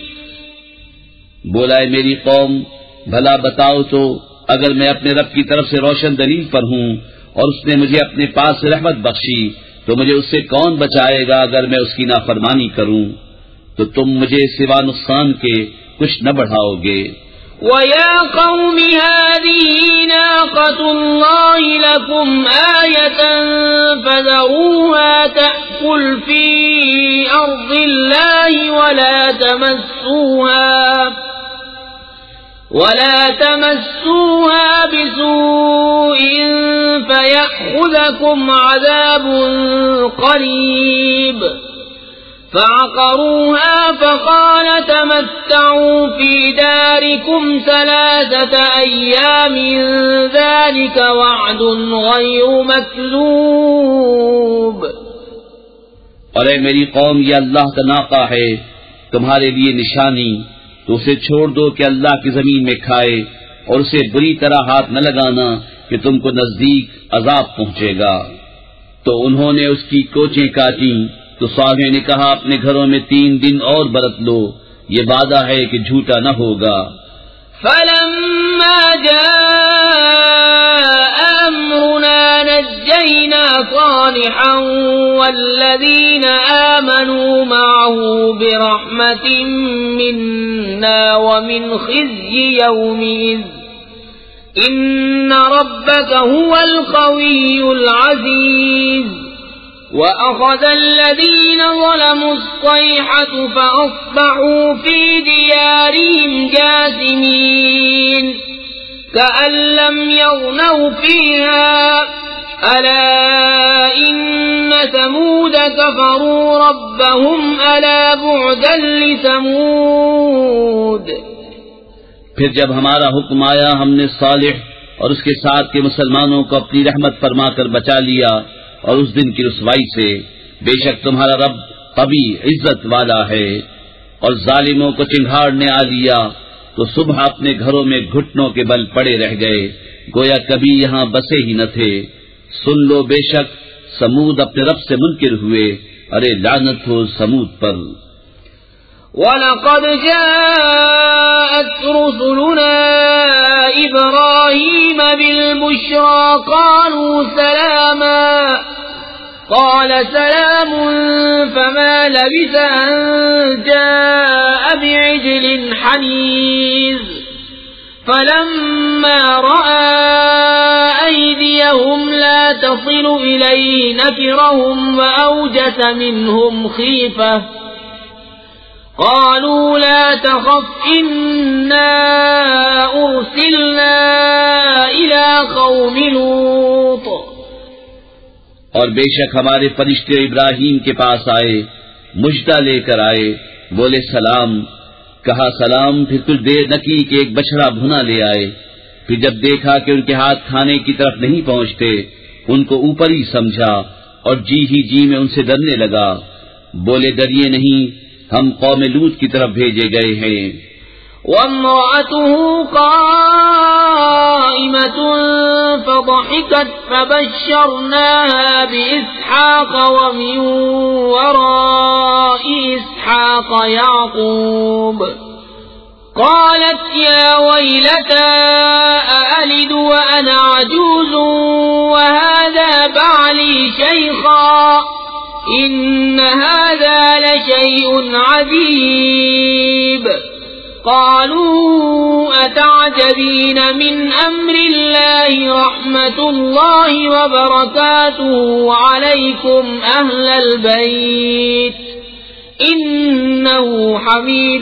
S2: بولا ہے میری قوم بھلا بتاؤ تو اگر میں اپنے رب کی طرف سے روشن دلیل پر ہوں اور اس نے مجھے اپنے پاس سے رحمت بخشی تو مجھے اس سے کون بچائے گا اگر میں اس کی نافرمانی کروں؟ تو تم مجھے سوا نقصان کے کچھ نہ بڑھاؤ گے.
S1: وَيَا قَوْمِ هَذِهِ نَاقَةُ اللَّهِ لَكُمْ آيَةً فَذَرُوهَا تَأْكُلْ فِي أَرْضِ اللَّهِ وَلَا تَمَسُّوهَا وَلَا تَمَسُّوهَا بِسُوءٍ فَيَأْخُذَكُمْ عَذَابٌ قَرِيبٌ. فعقروها فقال تمتعوا في داركم ثلاثة أيام ذلك وعد غير مكذوب.
S2: اور اے میری قوم یہ اللہ کا ناقہ ہے تمہارے لیے نشانی، تو اسے چھوڑ دو کہ اللہ کی زمین میں کھائے اور اسے بری طرح ہاتھ نہ لگانا کہ تم کو نزدیک عذاب پہنچے گا. تو انہوں نے اس کی کوچیں کاٹیں تو صالح نے کہا اپنے گھروں میں تین دن اور برت لو، یہ وعدہ ہے کہ جھوٹا نہ ہوگا.
S1: فلما جاء أمرنا نجينا صالحا والذين آمنوا معه برحمة منا ومن خزي يومئذ إن ربك هو القوي العزيز وأخذ الذين ظلموا الصيحة فأصبحوا في ديارهم جاثمين كأن لم يغنوا فيها ألا إن ثمود كفروا ربهم ألا بعدا لثمود.
S2: پھر جب ہمارا حکم آیا ہم نے صالح اور اس کے ساتھ کے مسلمانوں کو اپنی رحمت فرما کر بچا لیا اور اس دن کی رسوائی سے. بے شک تمہارا رب قوی عزت والا ہے. اور ظالموں کو چنگھاڑنے آ لیا تو صبح اپنے گھروں میں گھٹنوں کے بل پڑے رہ گئے گویا کبھی یہاں بسے ہی نہ تھے. سن لو بے شک سمود اپنے رب سے منکر ہوئے. ارے لعنت ہو سمود پر.
S1: وَلَقَدْ جَاءَتْ رُسُلُنَا إِبْرَاهِيمَ بِالْبُشْرَى قَالُوا سَلَامًا قَالَ سَلَامٌ فَمَا لَبِثَ أَن جَاءَ بِعِجْلٍ حَنِيذٍ فَلَمَّا رَأَى أَيْدِيَهُمْ لَا تَصِلُ إِلَيْهِ نَكِرَهُمْ وَأَوْجَسَ مِنْهُمْ خِيفَةً قالوا لا تخف إنا أرسلنا إلى قوم لوط.
S2: اور بے شک ہمارے فرشتے ابراہیم کے پاس آئے مجدہ لے کر آئے. بولے سلام. کہا سلام. پھر کچھ دیر نہ کی کہ ایک بچڑا بھنا لے آئے. پھر جب دیکھا کہ ان کے ہاتھ کھانے کی طرف نہیں پہنچتے ان کو اوپر ہی سمجھا اور جی ہی جی میں ان سے ڈرنے لگا. بولے ڈریے نہیں ہم قوم لوط کی طرف بھیجے گئے ہیں.
S1: وامرأته قائمة فضحكت فبشرناها بإسحاق ومن وراء إسحاق يعقوب قالت يا ويلتى أألد وأنا عجوز وهذا بعلي شيخا إن هذا لشيء عجيب. قالوا أتعجبين من أمر الله رحمة الله وبركاته عليكم أهل البيت إنه حميد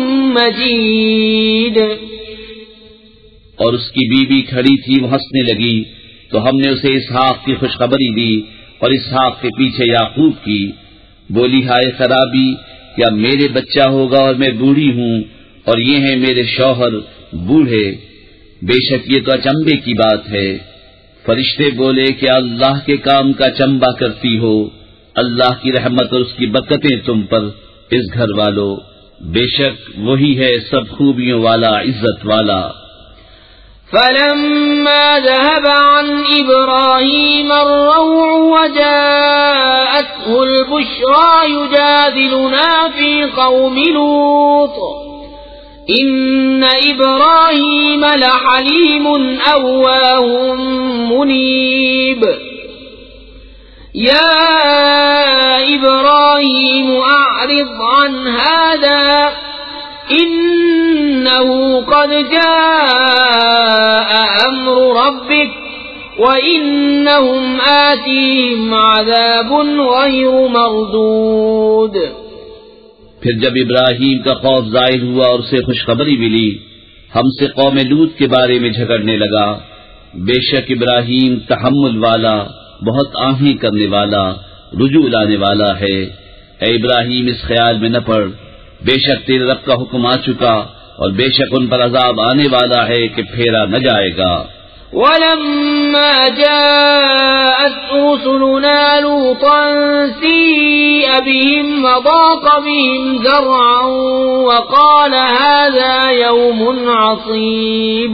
S1: مجيد.
S2: اور اس کی بیوی کھڑی تھی وہ ہنسنے لگی تو ہم نے اسے اسحاق کی خوشخبری دی اور اسحاق کے پیچھے یعقوب کی. بولی ہائے خرابی کیا میرے بچہ ہوگا اور میں بوڑھی ہوں اور یہ ہیں میرے شوہر بوڑھے. بے شک یہ تو اچنبے کی بات ہے. فرشتے بولے کہ اللہ کے کام کا چمبا کرتی ہو. اللہ کی رحمت اور اس کی برکتیں تم پر اس گھر والو. بے شک وہی ہے سب خوبیوں والا عزت والا.
S1: فلما ذهب عن إبراهيم الروع وجاءته البشرى يجادلنا في قوم لوط إن إبراهيم لحليم أواه منيب. يا إبراهيم أعرض عن هذا إنه قد جاء أمر ربك وإنهم آتيهم عذاب غير مردود.
S2: پھر جب ابراہیم کا خوف ظاہر ہوا اور اسے خوشخبری ملی ہم سے قوم لوط کے بارے میں جھگڑنے لگا. بے شک ابراہیم تحمل والا بہت آہیں کرنے والا رجوع لانے والا ہے. اے ابراہیم اس خیال میں نہ پڑ بے شک تیرے رب کا حکم آ چکا اور بے شک ان پر عذاب آنے والا ہے کہ پھیرا نہ جائے گا.
S1: وَلَمَّا جَاءَتْ رُسُلُنَا لُوطًا سِيءَ بِهِمْ وَضَاقَ بِهِمْ ذَرْعًا وَقَالَ هَذَا يَوْمٌ عَصِيبٌ.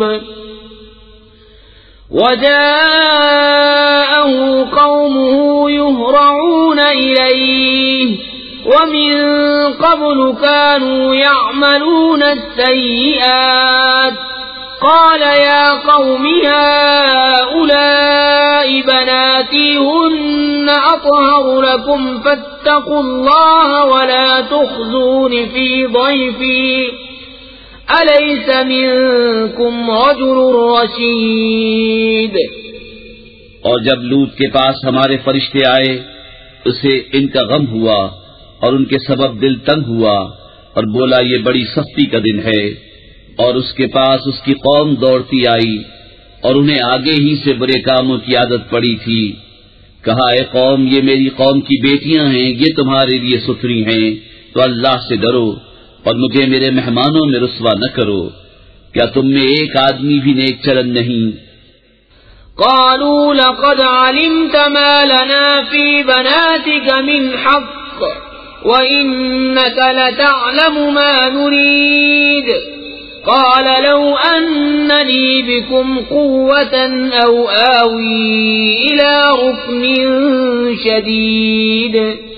S1: وَجَاءَهُ قَوْمُهُ يُهْرَعُونَ إِلَيْهِ وَمِن قَبْلُ كَانُوا يَعْمَلُونَ السَّيِّئَاتِ قَالَ يَا قَوْمِ هَؤُلَاءِ بَنَاتِي هُنَّ أَطْهَرُ لَكُمْ فَاتَّقُوا اللَّهَ وَلَا تُخْزُونِ فِي ضَيْفِي أليس منكم رجل رشيد؟
S2: اور جب لوط کے پاس ہمارے فرشتے آئے اسے ان کا غم ہوا اور ان کے سبب دل تنگ ہوا اور بولا یہ بڑی سختی کا دن ہے، اور اس کے پاس اس کی قوم دوڑتی آئی اور انہیں آگے ہی سے برے کاموں کی عادت پڑی تھی۔ کہا اے قوم یہ میری قوم کی بیٹیاں ہیں، یہ تمہارے لیے ستھری ہیں، تو اللہ سے ڈرو اور مجھے میرے مہمانوں میں رسوا نہ کرو۔ کیا تم میں ایک آدمی بھی نیک چلن نہیں؟
S1: قالوا لقد علمت ما لنا في بناتك من حق وإنك لتعلم ما نريد قال لو أن لي بكم قوة أو آوي إلى ركن شديد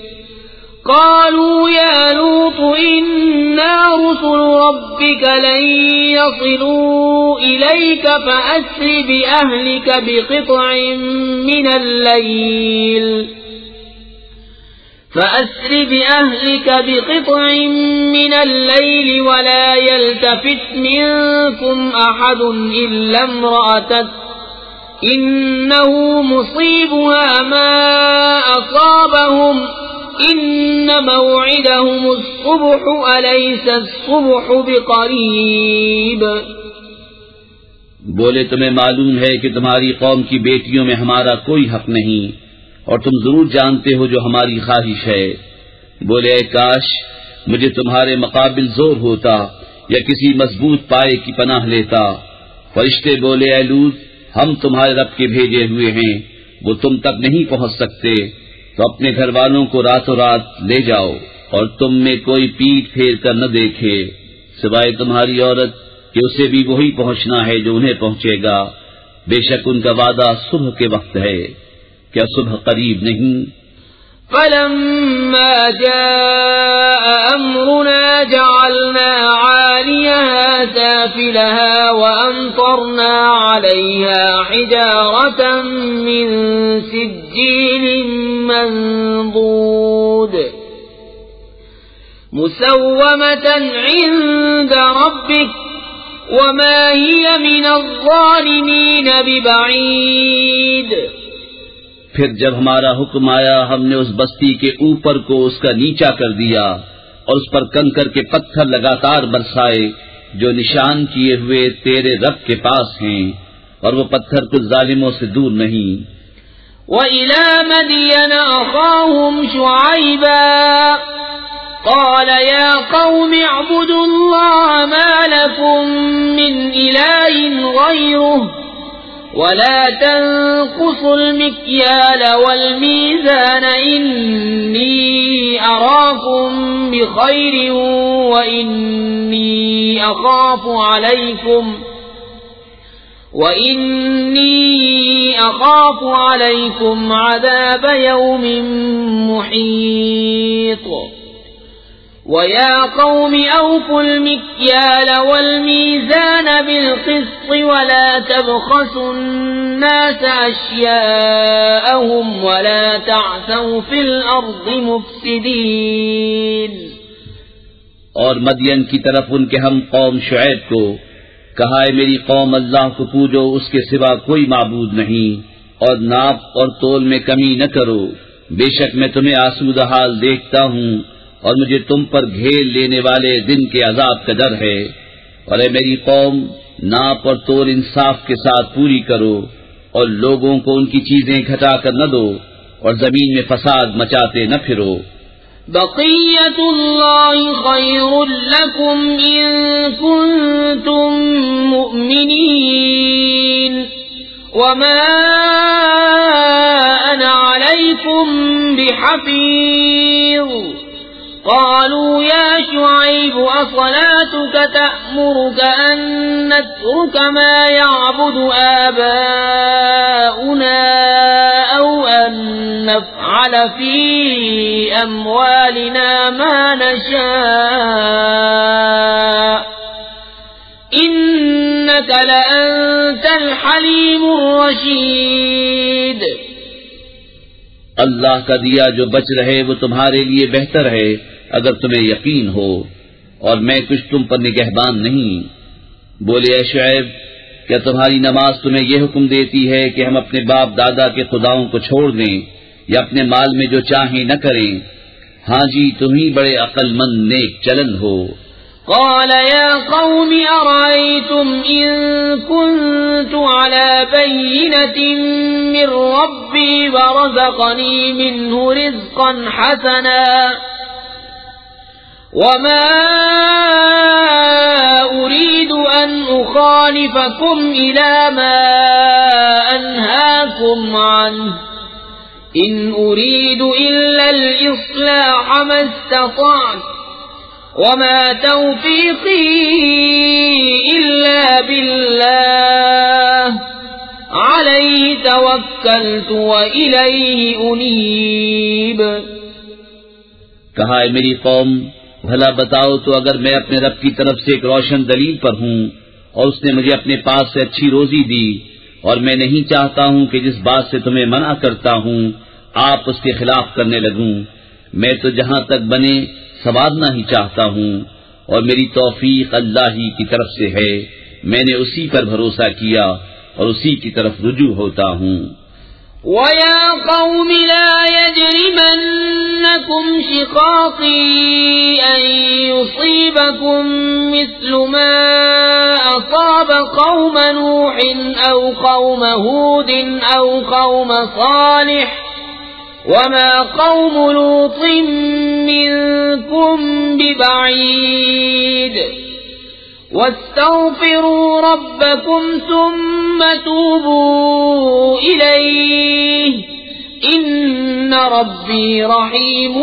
S1: قالوا يا لوط إنا رسل ربك لن يصلوا إليك فأسر بأهلك بقطع من الليل فأسر بأهلك بقطع من الليل ولا يلتفت منكم أحد إلا امرأتك إنه مصيبها ما أصابهم إن موعدهم الصبح أليس الصبح بقريب؟
S2: بولے تمہیں معلوم ہے کہ تمہاری قوم کی بیٹیوں میں ہمارا کوئی حق نہیں اور تم ضرور جانتے ہو جو ہماری خواہش ہے۔ بولے اے کاش مجھے تمہارے مقابل زور ہوتا یا کسی مضبوط پائے کی پناہ لیتا۔ فرشتے بولے اے لوط ہم تمہارے رب کے بھیجے ہوئے ہیں، وہ تم تک نہیں پہنچ سکتے، تو اپنے گھر والوں کو راتوں رات لے جاؤ اور تم میں کوئی پیٹ پھیر کر نہ دیکھے سوائے تمہاری عورت کہ اسے بھی وہی پہنچنا ہے جو انہیں پہنچے گا، بے شک ان کا وعدہ صبح کے وقت ہے، کیا صبح قریب نہیں؟
S1: فلما جاء أمرنا جعلنا عاليها سافلها وأمطرنا عليها حجارة من سجيل منضود مسومة عند ربك وما هي من الظالمين ببعيد۔
S2: پھر جب ہمارا حکم آیا ہم نے اس بستی کے اوپر کو اس کا نیچا کر دیا اور اس پر کنکر کے پتھر لگاتار برسائے جو نشان کیے ہوئے تیرے رب کے پاس ہیں، اور وہ پتھر کچھ ظالموں سے دور نہیں۔
S1: وَإِلَى مَدْيَنَ أَخَاهُمْ شُعَيْبًا قَالَ يَا قَوْمِ اعْبُدُوا اللَّهَ مَا لَكُمْ مِنْ إِلَٰهٍ غَيْرُهُ ولا تنقصوا المكيال والميزان إني أراكم بخير وإني أخاف عليكم وإني أخاف عليكم عذاب يوم محيط وَيَا قَوْمِ أَوْفُوا الْمِكْيَالَ وَالْمِيزَانَ بِالْقِسْطِ وَلَا تَبْخَسُوا النَّاسَ أَشْيَاءَهُمْ وَلَا تَعْثَوْا فِي الْأَرْضِ مُفْسِدِينَ۔
S2: اور مدین کی طرف ان کے ہم قوم شعیب کو کہا ہے میری قوم اللہ کو پوجو، اس کے سوا کوئی معبود نہیں، اور ناپ اور تول میں کمی نہ کرو، بے شک میں تمہیں آسودہ حال دیکھتا ہوں اور مجھے تم پر گھیر لینے والے دن کے عذاب کا ڈر ہے۔ اور اے میری قوم ناپ اور تول انصاف کے ساتھ پوری کرو اور لوگوں کو ان کی چیزیں گھٹا کر نہ دو اور زمین میں فساد مچاتے نہ پھرو۔
S1: بقیت اللہ خیر لکم ان کنتم مؤمنین وما انا علیکم بحفیظ۔ قالوا يا شعيب أصلاتك تأمرك أن نترك ما يعبد آباؤنا أو أن نفعل في أموالنا ما نشاء إنك لأنت الحليم الرشيد۔
S2: اللہ کا دیا جو بچ رہے وہ تمہارے لیے بہتر ہے اگر تمہیں یقین ہو، اور میں کچھ تم پر نگہبان نہیں۔ بولے اے شعیب، کیا تمہاری نماز تمہیں یہ حکم دیتی ہے کہ ہم اپنے باپ دادا کے خداؤں کو چھوڑ دیں یا اپنے مال میں جو چاہیں نہ کریں؟ ہاں جی، تم ہی بڑے عقل مند نیک چلن ہو۔
S1: قال يا قوم أرأيتم إن كنت على بينة من ربي ورزقني منه رزقا حسنا وما أريد أن أخالفكم إلى ما أنهاكم عنه إن أريد إلا الإصلاح ما استطعت وما توفيقي إلا بالله عليه توكلت وإليه أنيب۔
S2: کہا اے میری قوم، بھلا بتاؤ تو اگر میں اپنے رب کی طرف سے ایک روشن دلیل پر ہوں اور اس نے مجھے اپنے پاس سے اچھی روزی دی اور میں نہیں چاہتا ہوں کہ جس بات سے تمہیں منع کرتا ہوں آپ اس کے خلاف کرنے لگوں، میں تو جہاں تک بنے سنوارنا ہی چاہتا ہوں اور میری توفیق اللہ ہی کی طرف سے ہے، میں نے اسی پر بھروسہ کیا اور اسی کی طرف رجوع ہوتا ہوں۔
S1: وَيَا قَوْمِ لَا يَجْرِمَنَّكُمْ شِقَاقِي أَن يُصِيبَكُم مِّثْلُ مَا أَصَابَ قَوْمَ نُوحٍ أَوْ قَوْمَ هُودٍ أَوْ قَوْمَ صَالِحٍ وَمَا قَوْمُ لُوطٍ مِّنكُم بِبَعِيدٍ وَاسْتَغْفِرُوا رَبَّكُمْ ثُمَّ تُوبُوا إِلَيْهِ إِنَّ رَبِّي رَحِيمٌ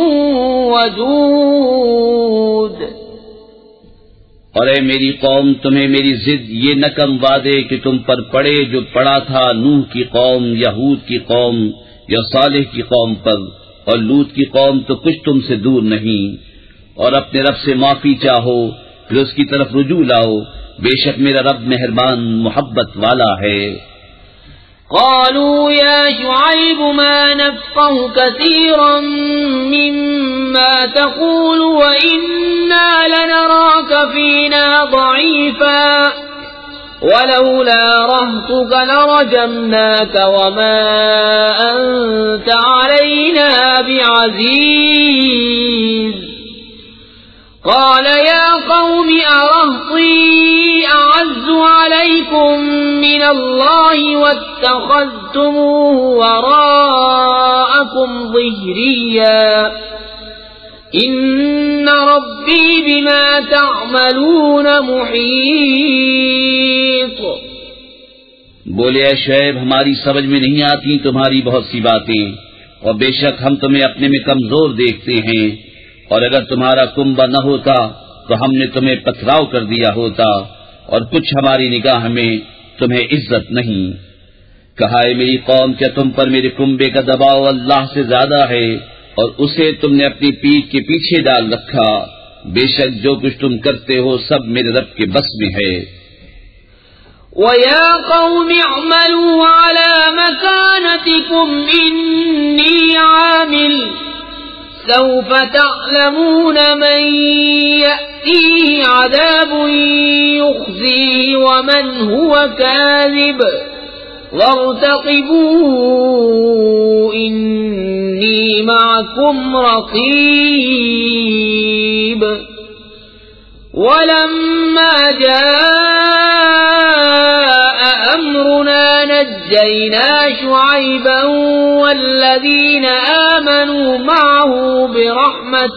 S1: وَدُودٌ۔
S2: اور اے میری قوم، تمہیں میری ضد یہ نہ کم وعدے کہ تم پر پڑے جو پڑا تھا نوح کی قوم، یہود کی قوم یا صالح کی قوم پر، اور لوط کی قوم تو کچھ تم سے دور نہیں۔ اور اپنے رب سے معافی چاہو، پھر اس کی طرف رجوع لاؤ، بے شک میرا رب مہربان محبت والا ہے۔
S1: قالوا يا شعيب ما نفقه كثيرا مما تقول وإنا لنراك فينا ضعيفا ولولا رهطك لرجمناك وما أنت علينا بعزيز۔ قال يا قوم أرهطي أعز عليكم من الله واتخذتموه وراءكم ظهريا إن ربي بما تعملون محيط۔
S2: بولے اے شعیب، ہماری سمجھ میں نہیں آتی تمہاری بہت سی باتیں، اور بے شک ہم تمہیں اپنے میں کمزور دیکھتے ہیں، اور اگر تمہارا کنبہ نہ ہوتا تو ہم نے تمہیں پتھراؤ کر دیا ہوتا، اور کچھ ہماری نگاہ میں تمہیں عزت نہیں۔ کہا اے میری قوم، کیا تم پر میرے کنبے کا دباؤ اللہ سے زیادہ ہے اور اسے تم نے اپنی پیٹھ کے پیچھے ڈال رکھا؟ بے شک جو کچھ تم کرتے ہو سب میرے رب کے بس میں ہے۔
S1: وَيَا قَوْمِ اعْمَلُوا عَلَى مَكَانَتِكُمْ إِنِّي عَامِلٌ سوف تعلمون من يأتيه عذاب يخزيه ومن هو كاذب وارتقبوا إني معكم رقيب۔ ولما جاء أمرنا نجينا شعيبا والذين آمنوا معه برحمة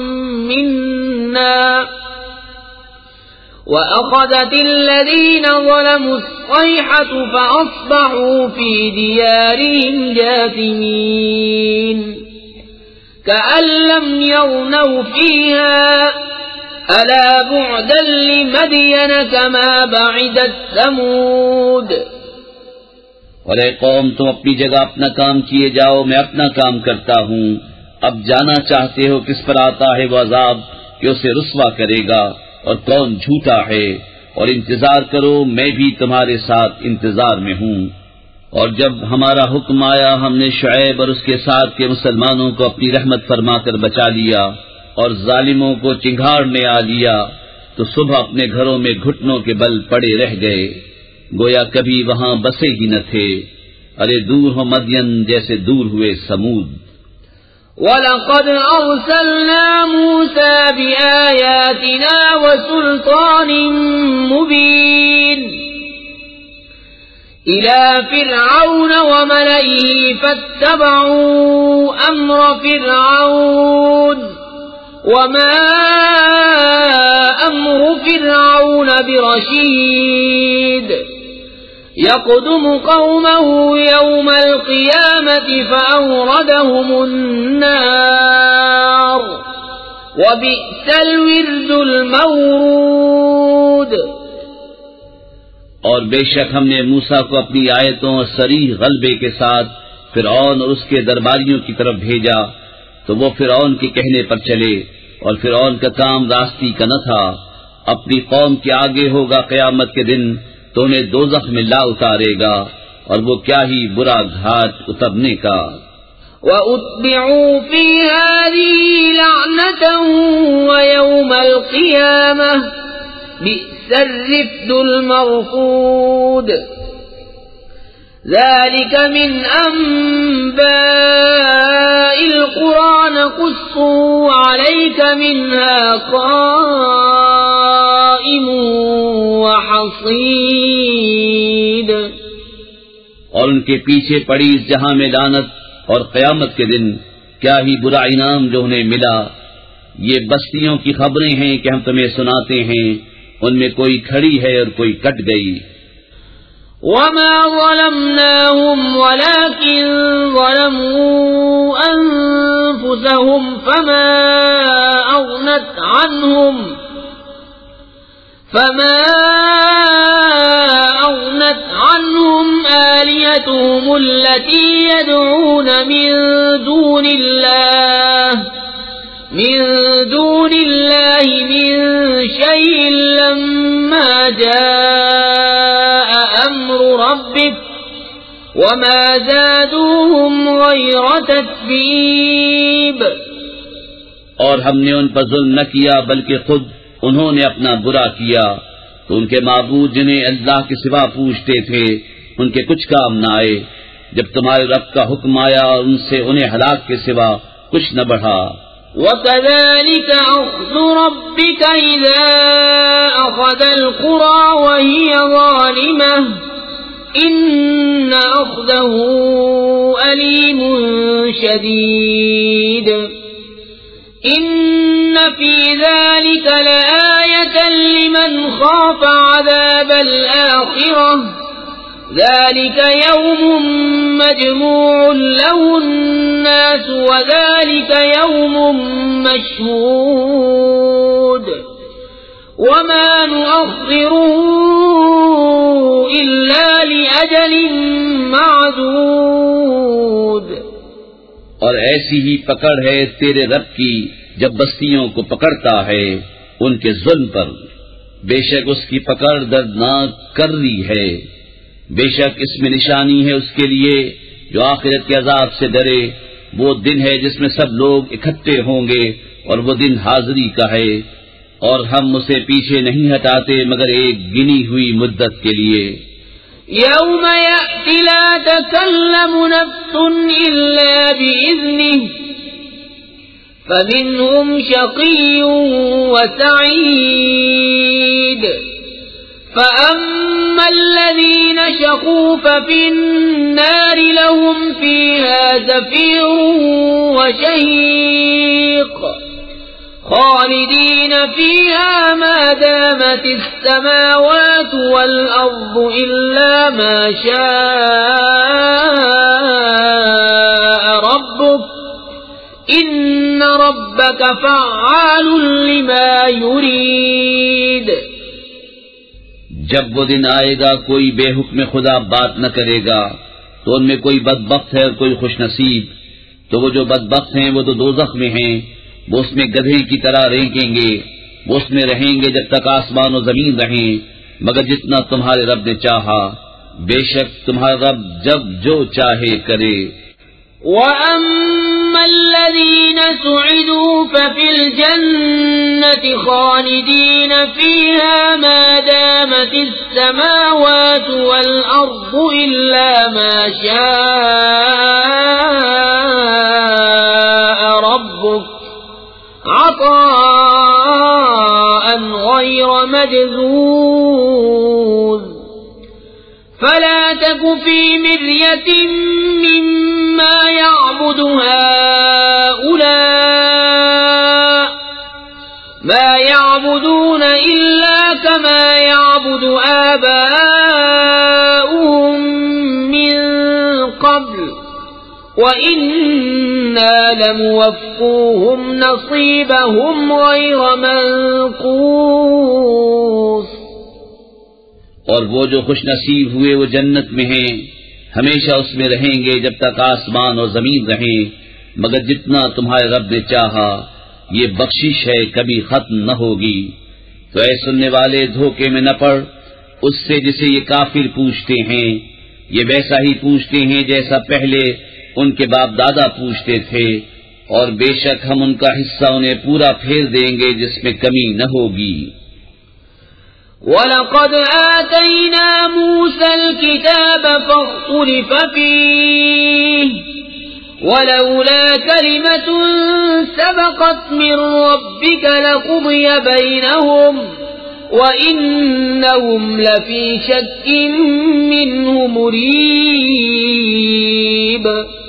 S1: منا وأخذت الذين ظلموا الصيحة فأصبحوا في ديارهم جاثمين كأن لم يغنوا فيها ألا بعدا لمدين كما بعدت ثمود۔
S2: اور اے قوم، تم اپنی جگہ اپنا کام کیے جاؤ، میں اپنا کام کرتا ہوں۔ اب جانا چاہتے ہو کس پر آتا ہے وہ عذاب کہ اسے رسوا کرے گا، اور کون جھوٹا ہے، اور انتظار کرو میں بھی تمہارے ساتھ انتظار میں ہوں۔ اور جب ہمارا حکم آیا ہم نے شعیب اور اس کے ساتھ کے مسلمانوں کو اپنی رحمت فرما کر بچا لیا، اور ظالموں کو چنگھاڑنے آ لیا تو صبح اپنے گھروں میں گھٹنوں کے بل پڑے رہ گئے، گویا کبھی وہاں بسے ہی نہ تھے۔ ارے دور ہو مدین جیسے دور ہوئے سمود۔
S1: وَلَقَدْ أَرْسَلْنَا مُوسَى بِآيَاتِنَا وَسُلْطَانٍ مُبِينٍ إِلَى فِرْعَوْنَ وَمَلَئِهِ فَاتَّبَعُوا أَمْرَ فِرْعَوْنَ وَمَا أَمْرُ فِرْعَوْنَ بِرَشِيدٍ يَقْدُمُ قَوْمَهُ يَوْمَ الْقِيَامَةِ فَأَوْرَدَهُمُ النَّارَ وَبِئْسَ الْوِرْدُ الْمَوْرُودُ۔
S2: اور بے شک ہم نے موسیٰ کو اپنی آیتوں اور صریح غلبے کے ساتھ فرعون اور اس کے درباریوں کی طرف بھیجا، تو وہ فرعون کے کہنے پر چلے، اور فرعون کا کام راستی کا نہ تھا۔ اپنی قوم کے آگے ہوگا قیامت کے دن تو انہیں دوزخ میں لا اتارے گا، اور وہ کیا ہی برا گھاٹ اترنے کا۔
S1: وَأُتْبِعُوا فِي هَٰذِهِ لَعْنَةً وَيَوْمَ الْقِيَامَةِ بِئْسَ الرِّفْدُ الْمَرْفُودُ۔ ذَلِكَ مِنْ أَنبَاءِ الْقُرَىٰ نَقُصُّهُ عَلَيْكَ مِنْهَا قَائِمٌ وَحَصِيدٌ۔
S2: اور ان کے پیچھے پڑی اس جہاں میں لعنت اور قیامت کے دن کیا ہی برا انعام جو انہیں ملا۔ یہ بستیوں کی خبریں ہیں کہ ہم تمہیں سناتے ہیں، ان میں کوئی کھڑی ہے اور کوئی کٹ گئی۔
S1: وَمَا ظَلَمْنَاهُمْ وَلَكِنْ ظَلَمُوا أَنفُسَهُمْ فَمَا أَغْنَتْ عَنْهُمْ فَمَا أَغْنَتْ عَنْهُمْ آلِهَتُهُمُ الَّتِي يَدْعُونَ مِن دُونِ اللَّهِ مِن دُونِ اللَّهِ مِن شَيْءٍ لَّمَّا جَاءَ أَمْرُ رَبِّكَ وَمَا زَادُوهُمْ غَيْرَ تَتْبِيبٍ۔
S2: اور ہم نے ان پر ظلم نہ کیا بلکہ خود انہوں نے اپنا برا کیا، تو ان کے معبود جنہیں اللہ کے سوا پوچھتے تھے ان کے کچھ کام نہ آئے، جب تمہارے رب کا حکم آیا اور ان سے انہیں ہلاک کے سوا کچھ نہ بڑھا۔
S1: وَكَذَلِكَ أَخْذُ رَبِّكَ إِذَا أَخَذَ الْقُرَىٰ وَهِيَ ظَالِمَةٌ إِنَّ أَخْذَهُ أَلِيمٌ شَدِيدٌ۔ إِنَّ فِي ذَلِكَ لَآيَةً لِمَنْ خَافَ عَذَابَ الْآخِرَةِ ذَلِكَ يَوْمٌ مَّجْمُوعٌ لَّهُ النَّاسُ وَذَلِكَ يَوْمٌ مَّشْهُودٌ وَمَا نُؤَخِّرُهُ إِلَّا لِأَجَلٍ مَّعْدُودٍ۔
S2: اور ایسی ہی پکڑ ہے تیرے رب کی جب بستیوں کو پکڑتا ہے ان کے ظلم پر، بے شک اس کی پکڑ دردناک کرری ہے۔ بے شک اس میں نشانی ہے اس کے لیے جو آخرت کے عذاب سے ڈرے، وہ دن ہے جس میں سب لوگ اکٹھے ہوں گے، اور وہ دن حاضری کا ہے، اور ہم اسے پیچھے نہیں ہٹاتے مگر ایک گنی ہوئی مدت کے لیے۔
S1: يَوْمَ يَأْتِ لَا تَكَلَّمُ نَفْسٌ إِلَّا بِإِذْنِهِ فَمِنْهُمْ شَقِيٌّ وَسَعِيدٌ فَأَمَّا الَّذِينَ شَقُوا فَفِي النَّارِ لَهُمْ فِيهَا زَفِيرٌ وَشَهِيقٌ خَالِدِينَ فِيهَا مَا دَامَتِ السَّمَاوَاتُ وَالْأَرْضُ إِلَّا مَا شَاءَ رَبُّكَ إِنَّ رَبَّكَ فَعَّالٌ لِمَا يُرِيدُ۔
S2: جب وہ دن آئے گا کوئی بے حکم خدا بات نہ کرے گا، تو ان میں کوئی بدبخت ہے اور کوئی خوش نصیب، تو وہ جو بدبخت ہیں وہ تو دوزخ میں ہیں، وہ اس میں گدھے کی طرح رینگیں گے، وہ اس میں رہیں گے جب تک آسمان و زمین رہیں، مگر جتنا تمہارے رب نے چاہا، بے شک تمہارا رب جب جو چاہے کرے۔
S1: وَأَمَّا الَّذِينَ سُعِدُوا فَفِي الْجَنَّةِ خَالِدِينَ فِيهَا مَا دَامَتِ السَّمَاوَاتُ وَالْأَرْضُ إِلَّا مَا شَاءَ رَبُّكَ عَطَاءً غَيْرَ مَجْذُوذٍ فَلَا تَكُ فِي مِرْيَةٍ مِّمَّا يَعْبُدُ هَؤُلَاءِ مَا يَعْبُدُونَ إِلَّا كَمَا يَعْبُدُ آبَاؤُهُم مِّن قَبْلُ وَإِنَّا لَمُوَفُّوهُمْ نَصِيبَهُمْ غَيْرَ مَنقُوصٍ۔
S2: اور وہ جو خوش نصیب ہوئے وہ جنت میں ہیں، ہمیشہ اس میں رہیں گے جب تک آسمان اور زمین رہیں، مگر جتنا تمہارے رب نے چاہا، یہ بخشش ہے کبھی ختم نہ ہوگی۔ تو اے سننے والے دھوکے میں نہ پڑ اس سے جسے یہ کافر پوچھتے ہیں، یہ ویسا ہی پوچھتے ہیں جیسا پہلے ان کے باپ دادا پوچھتے تھے، اور بے شک ہم ان کا حصہ انہیں پورا پھیر دیں گے جس میں کمی نہ ہوگی۔
S1: وَلَقَدْ آتَيْنَا مُوسَى الْكِتَابَ فَاخْتُلِفَ فِيهِ وَلَوْلَا كَلِمَةٌ سَبَقَتْ مِنْ رَبِّكَ لَقُضِيَ بَيْنَهُمْ وَإِنَّهُمْ لَفِي شَكٍّ مِّنْهُ مُرِيبٍ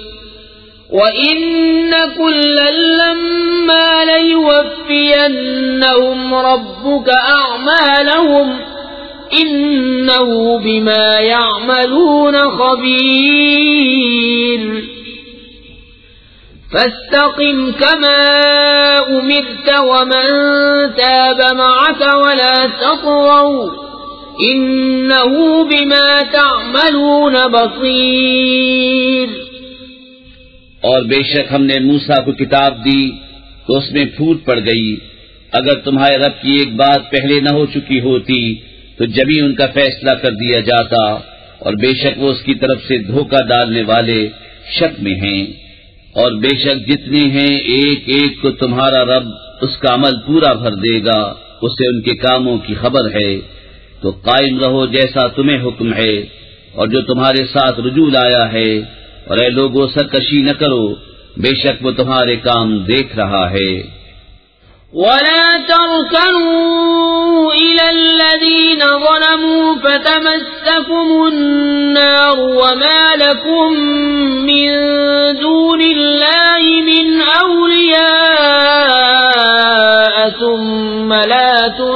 S1: وَإِنَّ كُلًّا لَّمَّا لَيُوَفِّيَنَّهُمْ رَبُّكَ أَعْمَالَهُمْ إِنَّهُ بِمَا يَعْمَلُونَ خَبِيرٌ فَاسْتَقِمْ كَمَا أُمِرْتَ وَمَن تَابَ مَعَكَ وَلَا تَطْغَوْا إِنَّهُ بِمَا تَعْمَلُونَ بَصِيرٌ۔
S2: اور بے شک ہم نے موسیٰ کو کتاب دی تو اس میں پھوٹ پڑ گئی، اگر تمہارے رب کی ایک بات پہلے نہ ہو چکی ہوتی تو جبھی ان کا فیصلہ کر دیا جاتا، اور بے شک وہ اس کی طرف سے دھوکہ ڈالنے والے شک میں ہیں۔ اور بے شک جتنے ہیں ایک ایک کو تمہارا رب اس کا عمل پورا بھر دے گا، اسے ان کے کاموں کی خبر ہے۔ تو قائم رہو جیسا تمہیں حکم ہے، اور جو تمہارے ساتھ رجوع لایا ہے، اور اے لوگوں سرکشی نہ کرو، بے شک وہ تمہارے کام دیکھ رہا ہے۔
S1: وَلَا تَرْكَنُوا إِلَى الَّذِينَ ظَلَمُوا فَتَمَسَّكُمُ النَّارُ وَمَا لَكُم مِّن دُونِ اللَّهِ مِنْ أَوْلِيَاءَ ثُمَّ لَا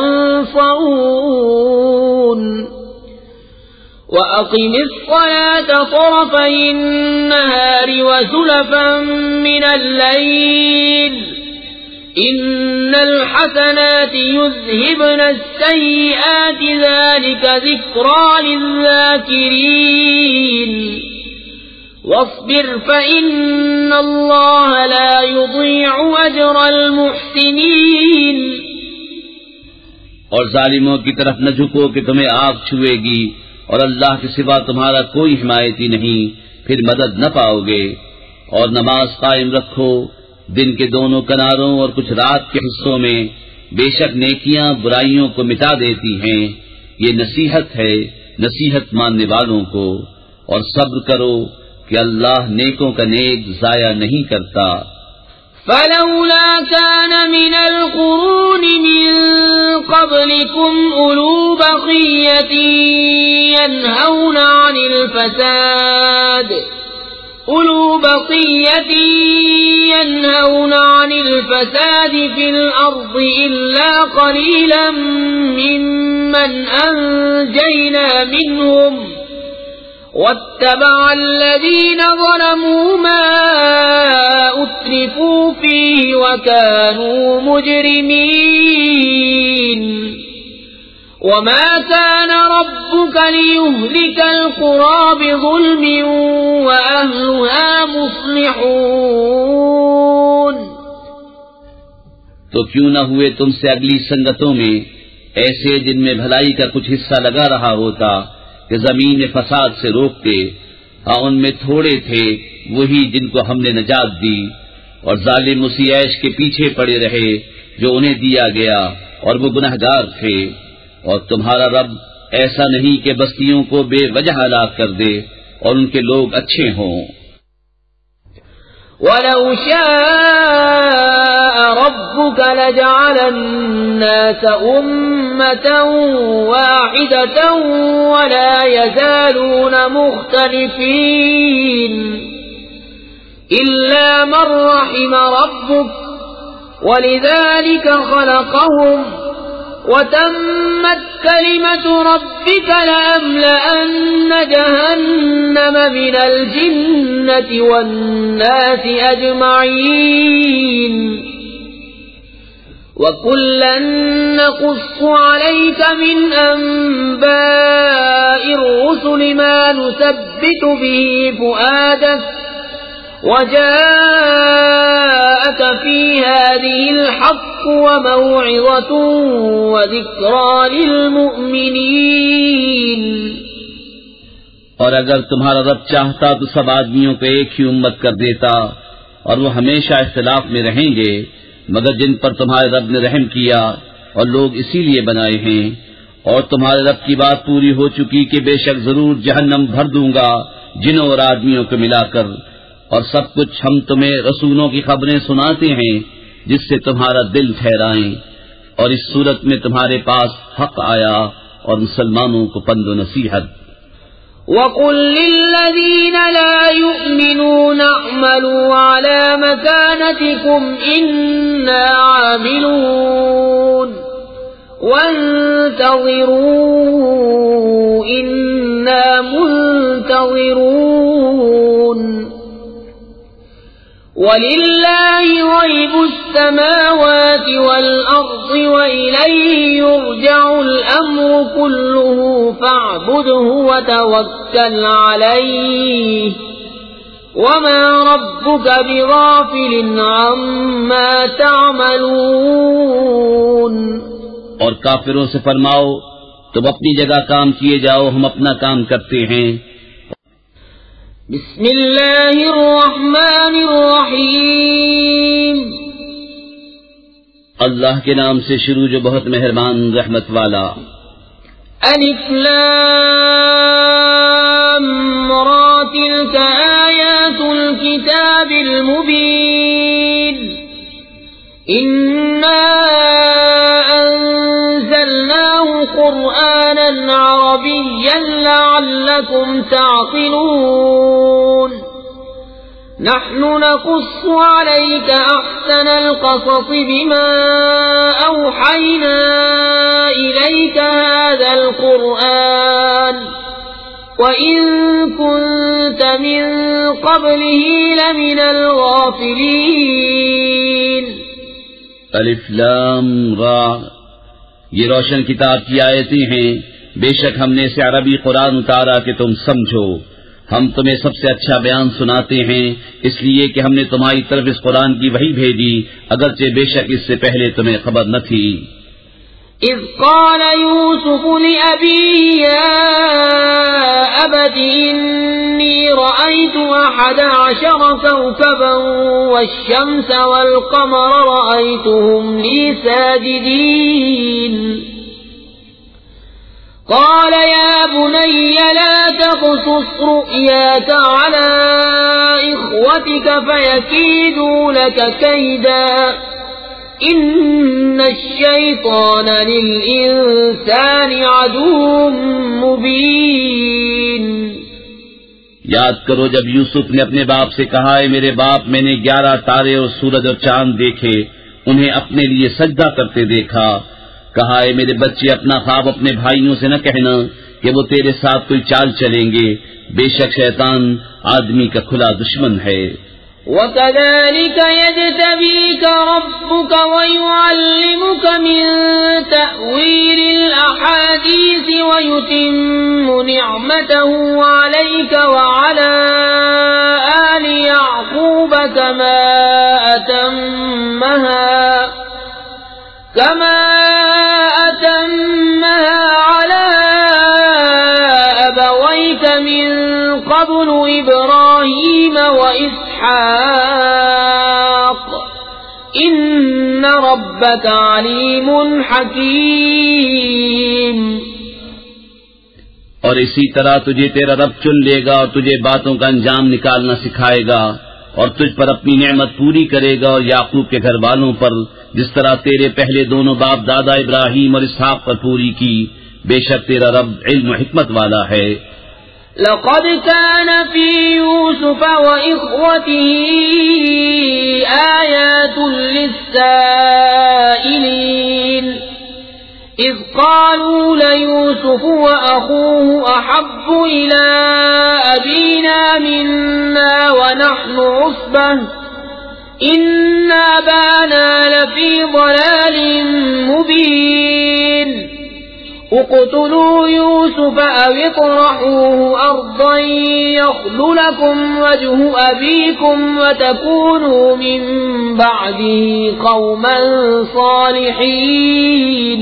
S1: تُنصَرُونَ وَأَقِمِ الصَّلَاةَ طَرَفَيِ النَّهَارِ وَزُلَفًا مِّنَ اللَّيْلِ إِنَّ الْحَسَنَاتِ يُذْهِبْنَ السَّيِّئَاتِ ذَلِكَ ذِكْرَى لِلذَّاكِرِينَ وَاصْبِرْ فَإِنَّ اللَّهَ لَا يُضِيعُ أَجْرَ الْمُحْسِنِينَ۔
S2: اور ظالموں کی طرف نہ جھکو کہ تمہیں آگ چھوئے گی، اور اللہ کے سوا تمہارا کوئی حمایتی نہیں، پھر مدد نہ پاؤ گے۔ اور نماز قائم رکھو دن کے دونوں کناروں اور کچھ رات کے حصوں میں، بے شک نیکیاں برائیوں کو مٹا دیتی ہیں، یہ نصیحت ہے نصیحت ماننے والوں کو۔ اور صبر کرو کہ اللہ نیکوں کا نیک ضائع نہیں کرتا۔
S1: فَلَوْلَا كَانَ مِنَ الْقُرُونِ مِن قَبْلِكُمْ أُولُو بَقِيَّةٍ يَنْهَوْنَ عَنِ الْفَسَادِ أُولُو بَقِيَّةٍ يَنْهَوْنَ عَنِ الْفَسَادِ فِي الْأَرْضِ إِلَّا قَلِيلًا مِّمَّنْ أَنجَيْنَا مِنْهُمْ وَاتَّبَعَ الَّذِينَ ظَلَمُوا مَا أُتْرِفُوا فِيهِ وَكَانُوا مُجْرِمِينَ وَمَا كَانَ رَبُّكَ لِيُهْلِكَ الْقُرَى بِظُلْمٍ وَأَهْلُهَا مُصْلِحُونَ۔
S2: تو کیوں نہ ہوئے تم سے اگلی سنگتوں میں ایسے جن میں بھلائی کا کچھ حصہ لگا رہا ہوتا کہ زمین فساد سے روکتے، ہاں ان میں تھوڑے تھے وہی جن کو ہم نے نجات دی، اور ظالم اسی عیش کے پیچھے پڑے رہے جو انہیں دیا گیا، اور وہ گنہگار تھے۔ اور تمہارا رب ایسا نہیں کہ بستیوں کو بے وجہ ہلاک کر دے اور ان کے لوگ اچھے ہوں۔
S1: وَلَوْ شَاءَ رَبُّكَ لَجَعَلَ النَّاسَ أُمَّةً وَاحِدَةً وَلَا يَزَالُونَ مُخْتَلِفِينَ إِلَّا مَن رَّحِمَ رَبُّكَ وَلِذَلِكَ خَلَقَهُمْ وَتَمَّتْ كَلِمَةُ رَبِّكَ لَأَمْلَأَنَّ جَهَنَّمَ مِنَ الْجِنَّةِ وَالنَّاسِ أَجْمَعِينَ وَكُلًّا نَّقُصُّ عَلَيْكَ مِنْ أَنبَاءِ الرُّسُلِ مَا نُثَبِّتُ بِهِ فُؤَادَكَ وَجَاءَكَ فِي هَٰذِهِ الْحَقُّ وَمَوْعِظَةٌ وَذِكْرَىٰ لِلْمُؤْمِنِينَ۔
S2: اور اگر تمہارا رب چاہتا تو سب آدمیوں کو ایک ہی امت کر دیتا، اور وہ ہمیشہ اختلاف میں رہیں گے، مگر جن پر تمہارے رب نے رحم کیا اور لوگ اسی لیے بنائے ہیں، اور تمہارے رب کی بات پوری ہو چکی کہ بے شک ضرور جہنم بھر دوں گا جنوں اور آدمیوں کو ملا کر، اور سب کچھ ہم تمہیں رسولوں کی خبریں سناتے ہیں جس سے تمہارا دل ٹھہرائیں، اور اس صورت میں تمہارے پاس حق آیا اور مسلمانوں کو پند و نصیحت۔
S1: وَقُل لِّلَّذِينَ لَا يُؤْمِنُونَ اعْمَلُوا عَلَىٰ مَكَانَتِكُمْ إِنَّا عَامِلُونَ وَانتَظِرُوا إِنَّا مُنتَظِرُونَ وَلِلَّهِ غَيْبُ السَّمَاوَاتِ وَالْأَرْضِ وَإِلَيْهِ يُرْجَعُ الْأَمْرُ كُلُّهُ فَاعْبُدْهُ وَتَوَكَّلْ عَلَيْهِ وَمَا رَبُّكَ بِغَافِلٍ عَمَّا تَعْمَلُونَ۔
S2: اور کافروں سے فرماؤ تم اپنی جگہ کام کیے جاؤ، ہم اپنا کام کرتے ہیں۔
S1: بسم اللہ الرحمن الرحیم،
S2: اللہ کے نام سے شروع جو بہت مہربان رحمت والا۔
S1: الف لام را تلک آیات الكتاب المبین، انا انزلناه قرآنا عربيا لعلكم تعقلون، نحن نقص عليك أحسن القصص بما أوحينا إليك هذا القرآن وإن كنت من قبله لمن الغافلين۔
S2: الف لام را، یہ روشن کتاب کی آیتیں ہیں، بے شک ہم نے اسے عربی قرآن اتارا کہ تم سمجھو، ہم تمہیں سب سے اچھا بیان سناتے ہیں اس لیے کہ ہم نے تمہاری طرف اس قرآن کی وحی بھیجی، اگرچہ بے شک اس سے پہلے تمہیں خبر نہ تھی۔
S1: اذ قال يوسف لأبيه يا أبت إني رأيت أحد عشر كوكبا والشمس والقمر رأيتهم لي ساجدين، قال يا بني لا تقصص رؤياك على إخوتك فيكيدوا لك كيدا إن الشيطان للإنسان عدو مبين۔
S2: یاد کرو جب یوسف نے اپنے باپ سے کہا ہے میرے باپ میں نے گیارہ تارے اور سورج اور چاند دیکھے، انہیں اپنے لیے سجدہ کرتے دیکھا، کہا ہے میرے بچے اپنا خواب اپنے بھائیوں سے نہ کہنا کہ وہ تیرے ساتھ کوئی چال چلیں گے، بے شک شیطان آدمی کا کھلا دشمن ہے۔
S1: وَكَذَلِكَ يَجْتَبِيكَ رَبُّكَ وَيُعَلِّمُكَ مِن تَأْوِيلِ الْأَحَادِيثِ وَيُتِمُّ نِعْمَتَهُ عَلَيْكَ وَعَلَى آلِ يَعْقُوبَ كَمَا أَتَمَّهَا كَمَا أَتَمَّهَا عَلَى أَبَوَيْكَ مِن قَبْلُ وإبراهيم وإسحاق إن ربك عليم حكيم.
S2: اور اسی طرح تجھے تیرا رب چن لے گا اور تجھے باتوں کا انجام نکالنا سکھائے گا اور تجھ پر اپنی نعمت پوری کرے گا اور یعقوب کے گھر والوں پر جس طرح تیرے پہلے دونوں باپ دادا ابراہیم اور اسحاق پر پوری کی. بے شک تیرا رب علم و حکمت والا ہے.
S1: لقد كان في يوسف وإخوته آيات للسائلين إذ قالوا ليوسف وأخوه أحب إلى أبينا منا ونحن عصبة إن أبانا لفي ضلال مبين اقتلوا يوسف أو اطرحوه أرضا يخل لكم وجه أبيكم وتكونوا من بعده قوما صالحين.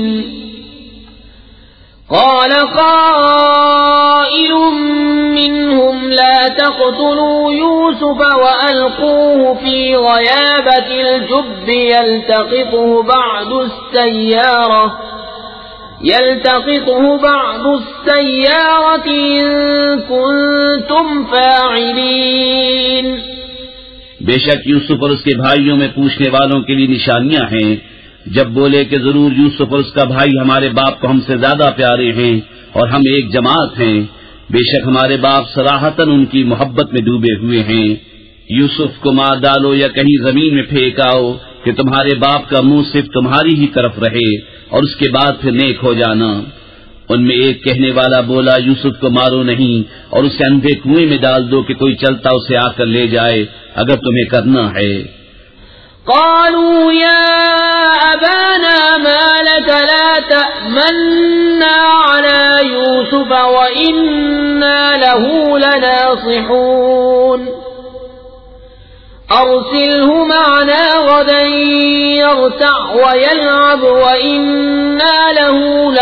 S1: قال قائل منهم لا تقتلوا يوسف وألقوه في غيابة الجب يلتقطه بعض السيارة يلتقطه بعض السيارة إن كنتم فاعلين.
S2: بے شک یوسف اور اس کے بھائیوں میں پوچھنے والوں کے لیے نشانیاں ہیں. جب بولے کہ ضرور یوسف اور اس کا بھائی ہمارے باپ کو ہم سے زیادہ پیارے ہیں اور ہم ایک جماعت ہیں، بے شک ہمارے باپ صراحتاً ان کی محبت میں ڈوبے ہوئے ہیں. یوسف کو مار ڈالو یا کہیں زمین میں پھینک آؤ کہ تمہارے باپ کا منہ صرف تمہاری ہی طرف رہے اور اس کے بعد پھر نیک ہو جانا. ان میں ایک کہنے والا بولا یوسف کو مارو نہیں اور اسے اندھے کنویں میں ڈال دو کہ کوئی چلتا اسے آ کر لے جائے اگر تمہیں کرنا ہے.
S1: قالوا يا أبانا ما لك لا تأمنا على يوسف وإنا له لناصحون أرسله معنا غدا يرتع ويلعب وإنا له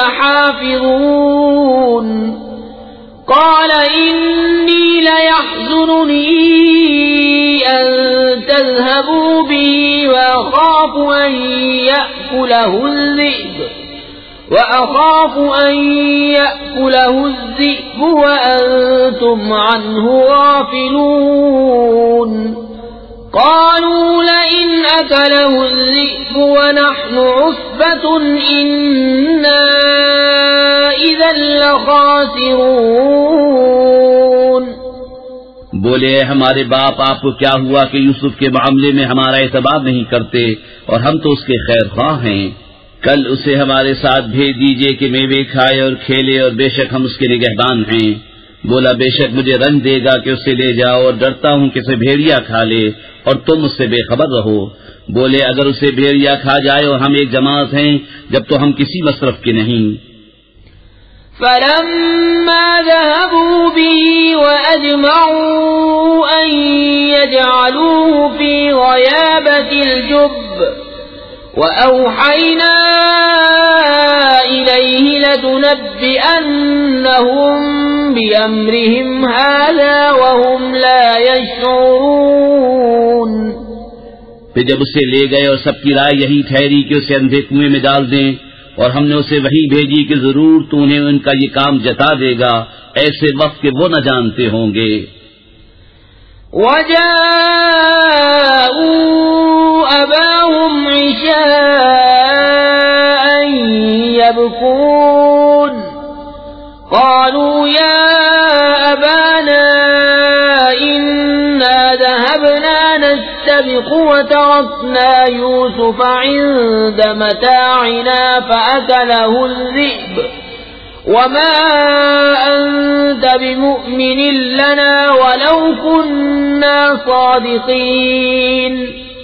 S1: لحافظون. قال إني ليحزنني أن تذهبوا به وأخاف أن يأكله الذئب وأخاف أن يأكله الذئب وأنتم عنه غافلون. قالوا لئن أكله الذئب ونحن عصبة إنا إذا لخاسرون.
S2: بولے ہمارے باپ آپ کو کیا ہوا کہ یوسف کے معاملے میں ہمارا اعتبار نہیں کرتے اور ہم تو اس کے خیر خواہ ہیں. کل اسے ہمارے ساتھ بھیج دیجئے کہ میوے کھائے اور کھیلے اور بے شک ہم اس کے نگہبان ہیں. بولا بے شک مجھے رنج دے گا کہ اسے لے جاؤ اور ڈرتا ہوں کہ اسے بھیڑیا کھا لے اور تم اس سے بے خبر رہو. بولے اگر اسے بھیڑیا کھا جائے اور ہم ایک جماعت ہیں جب تو ہم کسی مصرف کے نہیں.
S1: فلما ذهبوا به وأجمعوا أن يجعلوه في غيابة الجب وأوحينا إليه لتنبئنهم بأمرهم هذا وهم لا يشعرون.
S2: پھر جب اسے لے گئے اور سب کی رائے یہی ٹھہری کہ اسے اندھے کنویں میں ڈال دیں اور ہم نے اسے وحی بھیجی کہ ضرور تو انہیں ان کا یہ کام جتا دے گا ایسے وقت کہ وہ نہ جانتے ہوں گے.
S1: وَجَاءُوا أَبَاهُمْ عِشَاءً يَبْكُونَ قَالُوا يَا أَبَانَا إِنَّا ذَهَبْنَا نَسْتَبِقُ وَتَرَكْنَا يُوسُفَ عِندَ مَتَاعِنَا فَأَكَلَهُ الذِّئْبُ وَمَا أَنْتَ بِمُؤْمِنٍ لَنَا وَلَوْ كُنَّا صَادِقِينَ.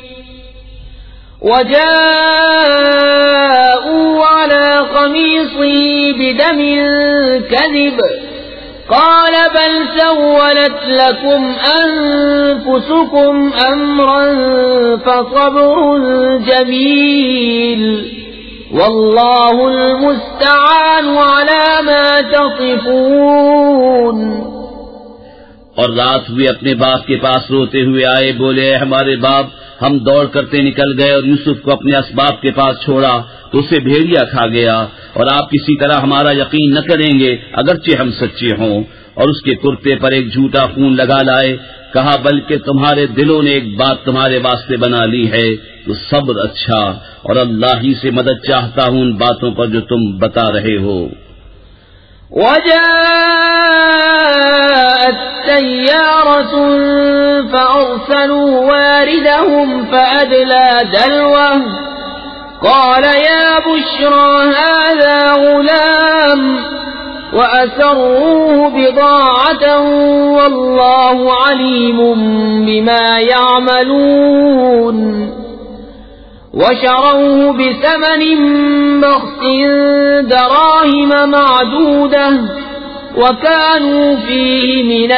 S1: وَجَاءُوا عَلَى قَمِيصِهِ بِدَمٍ كَذِبٍ قال بل سولت لكم أنفسكم أمرا فصبر جميل والله المستعان على ما تصفون.
S2: اور رات ہوئے اپنے باپ کے پاس روتے ہوئے آئے، بولے اے ہمارے باپ، ہم دوڑ کرتے نکل گئے اور یوسف کو اپنے اسباب کے پاس چھوڑا تو اسے بھیڑیا کھا گیا، اور آپ کسی طرح ہمارا یقین نہ کریں گے اگرچہ ہم سچے ہوں۔ اور اس کے کرتے پر ایک جھوٹا خون لگا لائے، کہا بلکہ تمہارے دلوں نے ایک بات تمہارے واسطے بنا لی ہے تو صبر اچھا، اور اللہ ہی سے مدد چاہتا ہوں ان باتوں پر جو تم بتا رہے ہو۔
S1: وجاءت سيارة فأرسلوا واردهم فأدلى دلوه قال يا بشرى هذا غلام وأسروه بضاعة والله عليم بما يعملون وشروه بثمن بخس دراهم معدودة وكانوا فيه من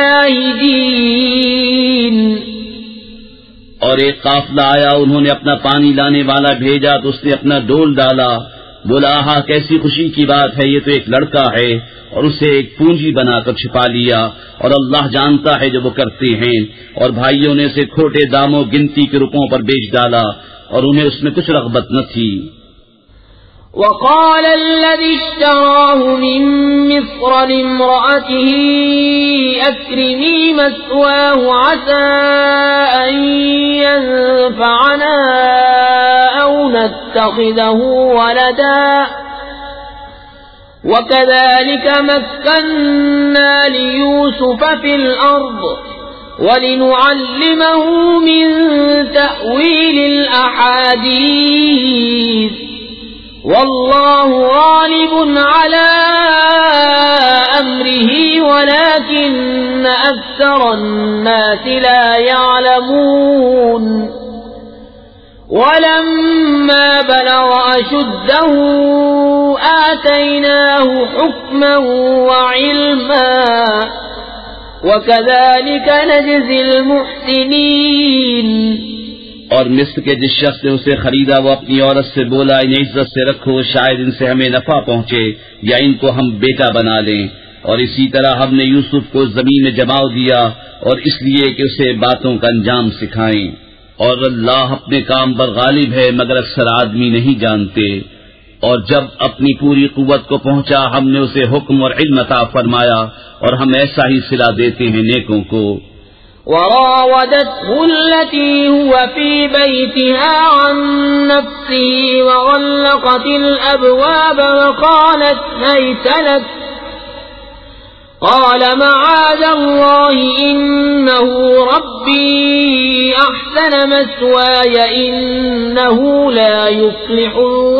S1: الزاهدين۔
S2: اور ایک قافلہ آیا، انہوں نے اپنا پانی لانے والا بھیجا تو اس نے اپنا ڈول ڈالا، بولا ہاں کیسی خوشی کی بات ہے، یہ تو ایک لڑکا ہے، اور اسے ایک پونجی بنا کر چھپا لیا، اور اللہ جانتا ہے جو وہ کرتے ہیں۔ اور بھائیوں نے اسے کھوٹے داموں گنتی کے روپوں پر بیچ ڈالا، اور انہیں اس میں کچھ رغبت نہ تھی۔
S1: وقال الذي اشتراه من مصر لامرأته أكرمي مثواه عسى أن ينفعنا أو نتخذه ولدا وكذلك مكنا ليوسف في الأرض ولنعلمه من تأويل الأحاديث والله غالب على أمره ولكن أكثر الناس لا يعلمون ولما بلغ أشده آتيناه حكما وعلما وكذلك نجزي المحسنين۔
S2: اور مصر کے جس شخص نے اسے خریدا وہ اپنی عورت سے بولا انہیں عزت سے رکھو، شاید ان سے ہمیں نفع پہنچے یا ان کو ہم بیٹا بنا لیں۔ اور اسی طرح ہم نے یوسف کو زمین میں جما دیا، اور اس لیے کہ اسے باتوں کا انجام سکھائیں۔ اور اللہ اپنے کام پر غالب ہے مگر اکثر آدمی نہیں جانتے۔ اور جب اپنی پوری قوت کو پہنچا ہم نے اسے حکم اور علم عطا فرمایا، اور ہم ایسا ہی صلہ دیتے ہیں نیکوں کو۔
S1: وراودته التي هو في بيتها عن نفسه وغلقت الأبواب وقالت هيت لك قال معاذ الله إنه ربي أحسن مثواي إنه لا يفلح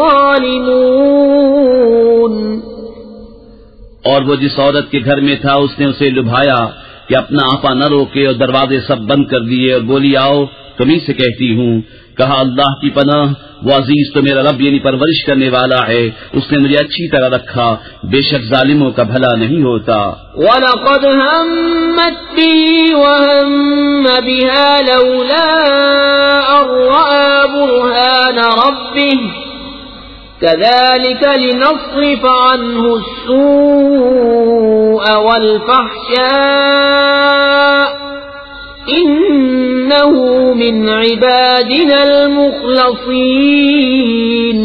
S1: الظالمون۔
S2: اور وہ جس عورت کے گھر میں تھا اس نے اسے لبھایا کہ اپنا آپا نہ روکے، اور دروازے سب بند کر دیے، اور بولی آؤ تمہیں سے کہتی ہوں۔ کہا اللہ کی پناہ، وہ عزیز تو میرا رب یعنی پرورش کرنے والا ہے، اس نے مجھے اچھی طرح رکھا، بے شک ظالموں کا بھلا نہیں ہوتا۔
S1: وَلَقَدْ هَمَّتْ بِهِ وَهَمَّ بِهَا لَوْلَا أَن رَّأَىٰ بُرْهَانَ رَبِّهِ كَذَلِكَ لِنَصْرِفَ عَنْهُ السُّوءَ وَالْفَحْشَاءَ إِنَّهُ مِنْ عِبَادِنَا الْمُخْلَصِينَ۔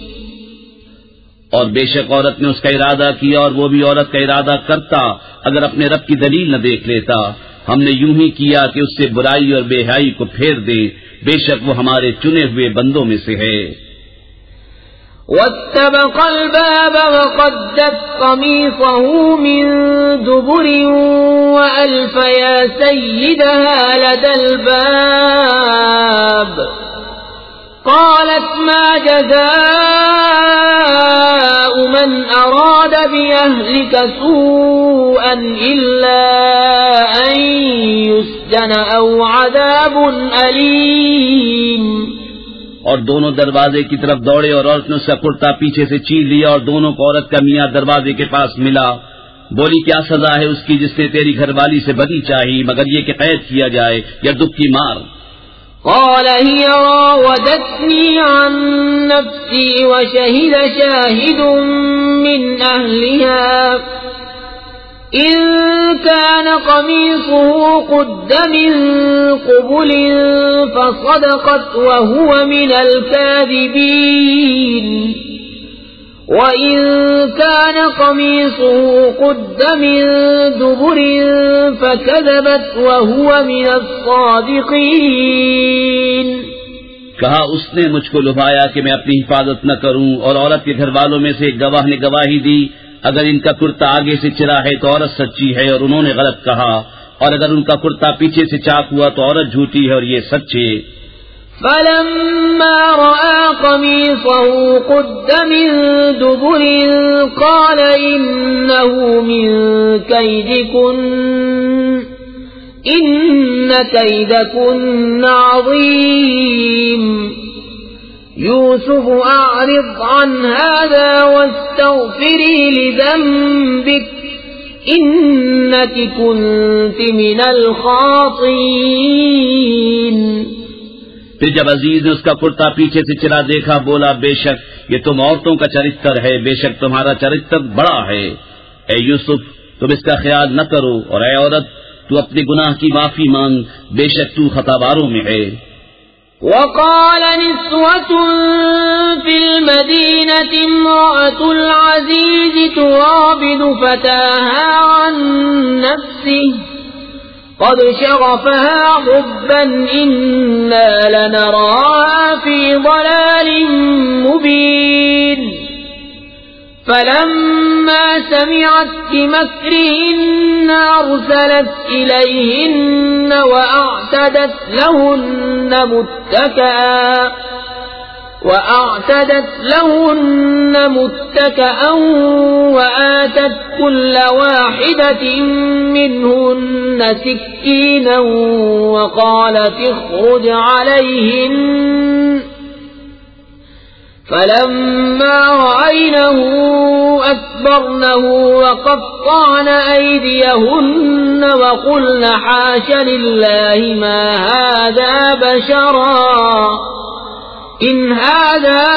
S2: اور بے شک عورت نے اس کا ارادہ کیا، اور وہ بھی عورت کا ارادہ کرتا اگر اپنے رب کی دلیل نہ دیکھ لیتا۔ ہم نے یوں ہی کیا کہ اس سے برائی اور بے حیائی کو پھیر دے، بے شک وہ ہمارے چنے ہوئے بندوں میں سے ہے۔
S1: واتبق الباب وقدت قميصه من دبر وألف يا سيدها لدى الباب قالت ما جزاء من أراد بأهلك سوءا إلا أن يسجن أو عذاب أليم۔
S2: اور دونوں دروازے کی طرف دوڑے، اور عورت نے اس کا کرتا پیچھے سے چیر لیا، اور دونوں کو عورت کا میاں دروازے کے پاس ملا۔ بولی کیا سزا ہے اس کی جس نے تیری گھر والی سے بدی چاہی مگر یہ کہ قید کیا جائے یا دکھ کی مار؟
S1: قال هي راودتني عن نفسي وشهد شاهد من أهلها إن كان قميصه قد من قبل فصدقت وهو من الكاذبين وإن كان قميصه قد من دبر فكذبت وهو من الصادقين.
S2: کہا اس نے مجھ کو لبھایا کہ میں اپنی حفاظت نہ کروں، اور عورت کے گھر والوں میں سے ایک گواہ نے گواہی دی اگر ان کا کرتا آگے سے چرا ہے تو عورت سچی ہے اور انہوں نے غلط کہا، اور اگر ان کا کرتا پیچھے سے چاک ہوا تو عورت جھوٹی ہے اور یہ سچے.
S1: فلما رأى قميصه قد من دبر قال إنه من كيدكن إن كيدكن عظيم يوسف أعرض عن هذا واستغفري لذنبك إنك كنت من الخاطئين.
S2: پھر جب عزیز نے اس کا کرتا پیچھے سے چرا دیکھا بولا بے شک یہ تم عورتوں کا چرستر ہے، بے شک تمہارا چرستر بڑا ہے. اے یوسف تم اس کا خیال نہ کرو، اور اے عورت تو اپنے گناہ کی معافی مانگ، بے شک تو خطاباروں میں ہے.
S1: وقال نسوة في المدينة امرأة العزيز تراود فتاها عن نفسه قد شغفها حبا إنا لنراها في ضلال مبين. فلما سمعت بمكرهن أرسلت إليهن وأعتدت لهن متكئا وأعتدت لهن متكئا وآتت كل واحدة منهن سكينا وقالت اخرج عليهن. فلما رأينه أكبرنه وقطعن أيديهن وقلن حاش لله ما هذا بشرا إن هذا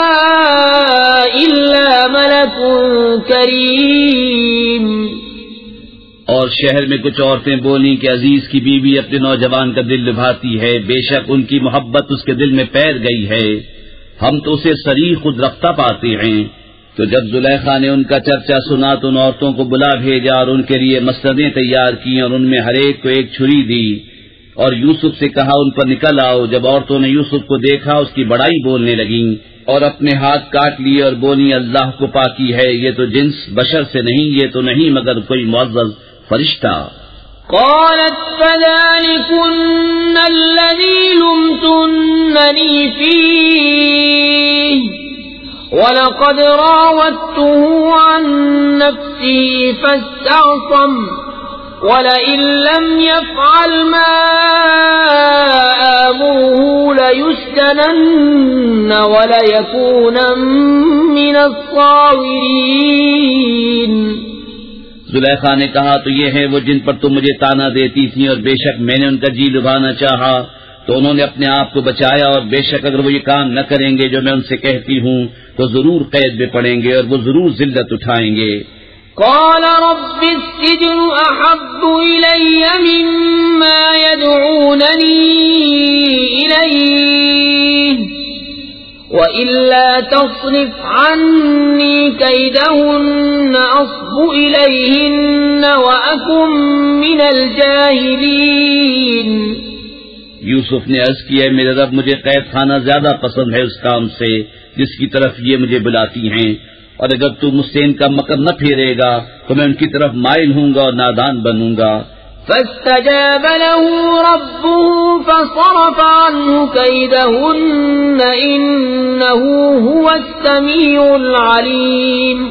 S1: إلا ملك كريم.
S2: اور شہر میں کچھ عورتیں بولیں کہ عزیز کی بیوی اپنے نوجوان کا دل لبھاتی ہے، بے شک ان کی محبت اس کے دل میں پیر گئی ہے، ہم تو اسے صریح خود رفتہ پاتے ہیں. تو جب زلیخا نے ان کا چرچا سنا تو ان عورتوں کو بلا بھیجا اور ان کے لیے مسندیں تیار کی اور ان میں ہر ایک کو ایک چھری دی اور یوسف سے کہا ان پر نکل آؤ. جب عورتوں نے یوسف کو دیکھا اس کی بڑائی بولنے لگیں اور اپنے ہاتھ کاٹ لیے اور بولی اللہ کو پاکی ہے، یہ تو جنس بشر سے نہیں، یہ تو نہیں مگر کوئی معزز فرشتہ.
S1: قالت فذلكن الذي لمتنني فيه ولقد راودته عن نفسه فاستعصم ولئن لم يفعل ما آمره ليسجنن وليكونن من الصاغرين.
S2: زلیخا نے کہا تو یہ ہے وہ جن پر تم مجھے تانا دیتی تھی، اور بے شک میں نے ان کا جی لبھانا چاہا تو انہوں نے اپنے آپ کو بچایا، اور بے شک اگر وہ یہ کام نہ کریں گے جو میں ان سے کہتی ہوں تو ضرور قید میں پڑیں گے اور وہ ضرور ذلت اٹھائیں گے.
S1: قال رب السجن أحب إلي مما يدعونني إليه وإلا تصرف عني كيدهن أصب إليهن وأكن من الجاهلين.
S2: یوسف نے عرض کیا ہے میرے رب مجھے قید خانہ زیادہ پسند ہے اس کام سے جس کی طرف یہ مجھے بلاتی ہیں، اور اگر تو مجھ سے ان کا مکر نہ پھیرے گا تو میں ان کی طرف مائل ہوں گا اور نادان بنوں گا.
S1: فاستجاب له ربه فصرف عنه كيدهن إنه هو السميع العليم.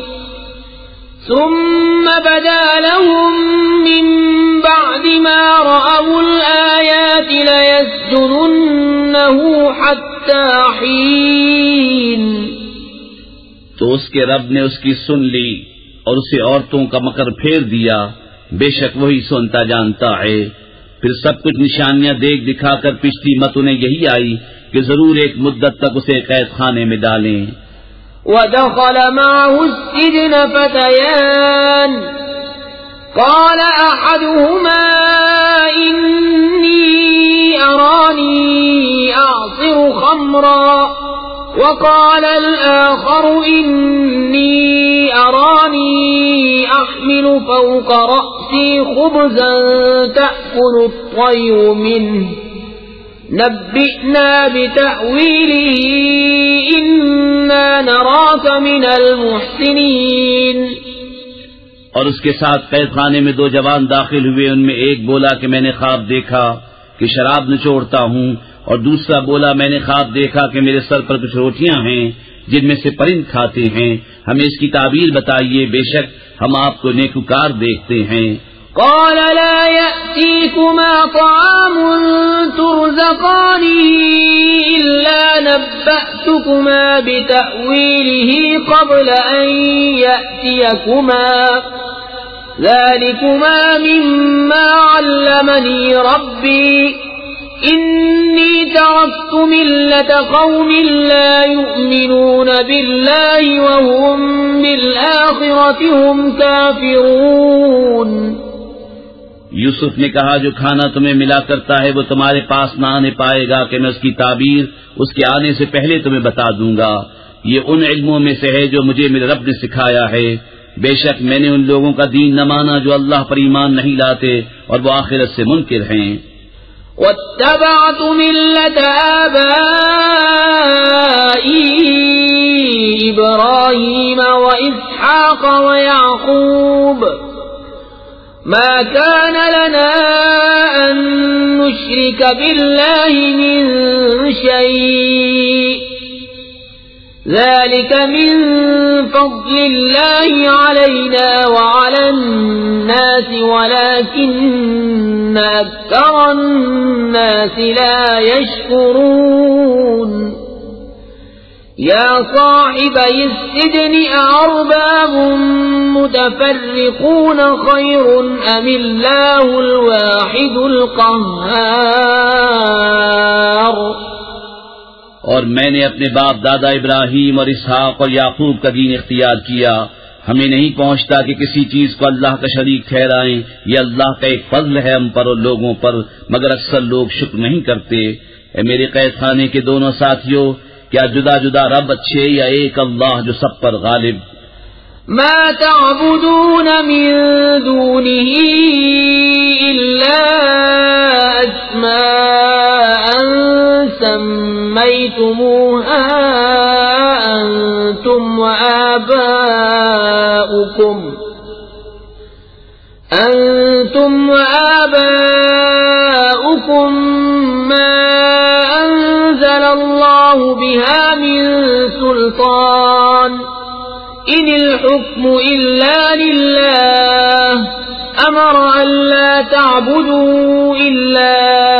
S1: ثم بدا لهم من بعد ما رأوا الآيات ليسجننه حتى حين.
S2: تو اس کے رب نے اس کی سن لی اور اسے عورتوں کا مکر پھیر دیا، بے شک وہی سنتا جانتا ہے. پھر سب کچھ نشانیاں دیکھ دکھا کر پچھلی مت انہیں یہی آئی کہ ضرور ایک مدت تک اسے قید خانے میں ڈالیں.
S1: ودخل معه السجن فتيان قال أحدهما إني أراني أعصر خمرا وقال الآخر إني أراني أحمل فوق رأسي خبزا تأكل الطير منه نبئنا بتأويله إنا نراك من المحسنين.
S2: اور اس کے ساتھ قید خانے میں دو جوان داخل ہوئے. ان میں ایک بولا کہ میں نے خواب دیکھا کہ شراب نچوڑتا ہوں، اور دوسرا بولا میں نے خواب دیکھا کہ میرے سر پر کچھ روٹیاں ہیں جن میں سے پرند کھاتے ہیں، ہمیں اس کی تعبیر بتائیے، بے شک ہم آپ کو نیکوکار دیکھتے ہیں.
S1: قال لا يأتيكما طعام ترزقانه إلا نبأتكما بتأويله قبل أن يأتيكما ذلكما مما علمني ربي إني تركت ملة قوم لا يؤمنون بالله وهم بالآخرة هم كافرون.
S2: یوسف نے کہا جو کھانا تمہیں ملا کرتا ہے وہ تمہارے پاس نہ آنے پائے گا کہ میں اس کی تعبیر اس کے آنے سے پہلے تمہیں بتا دوں گا. یہ ان علموں میں سے ہے جو مجھے میرے رب نے سکھایا ہے. بے شک میں نے ان لوگوں کا دین نہ مانا جو اللہ پر ایمان نہیں لاتے اور وہ آخرت سے منکر ہیں.
S1: واتبعت ملة آبائي إبراهيم وإسحاق ويعقوب ما كان لنا أن نشرك بالله من شيء ذلك من فضل الله علينا وعلى الناس ولكن أكثر الناس لا يشكرون. يا صاحبي السجن أأرباب متفرقون خير أم الله الواحد القهار.
S2: اور میں نے اپنے باپ دادا ابراہیم اور اسحاق اور یعقوب کا دین اختیار کیا. ہمیں نہیں پہنچتا کہ کسی چیز کو اللہ کا شریک ٹھہرائیں. یہ اللہ کا ایک فضل ہے ہم پر اور لوگوں پر، مگر اکثر لوگ شکر نہیں کرتے. اے میرے قید خانے کے دونوں ساتھیوں، کیا جدا جدا رب اچھے یا ایک اللہ جو سب پر غالب؟
S1: ما تعبدون من دونه إلا أسماء سميتموها أنتم وآباؤكم أنتم وآباؤكم ما أنزل الله بها من سلطان إن الحكم إلا لله أمر أن لا تعبدوا إلا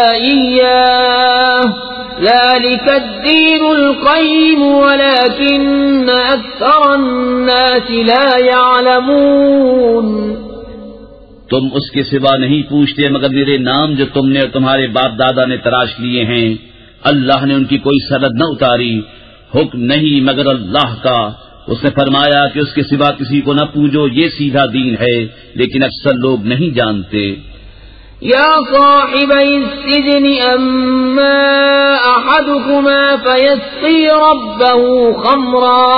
S1: إياه ذلك الدين القيم ولكن أكثر الناس لا يعلمون.
S2: تم اس کے سوا نہیں پوچھتے مگر میرے نام جو تم نے اور تمہارے باپ دادا نے تراش لیے ہیں. اللہ نے ان کی کوئی سند نہ اتاری، حکم نہیں مگر اللہ کا. اس نے فرمایا کہ اس کے سوا کسی کو نہ پوجو، یہ سیدھا دین ہے، لیکن اکثر لوگ نہیں جانتے.
S1: یا صاحبی السجن اما احدكما فيسقي ربه خمرا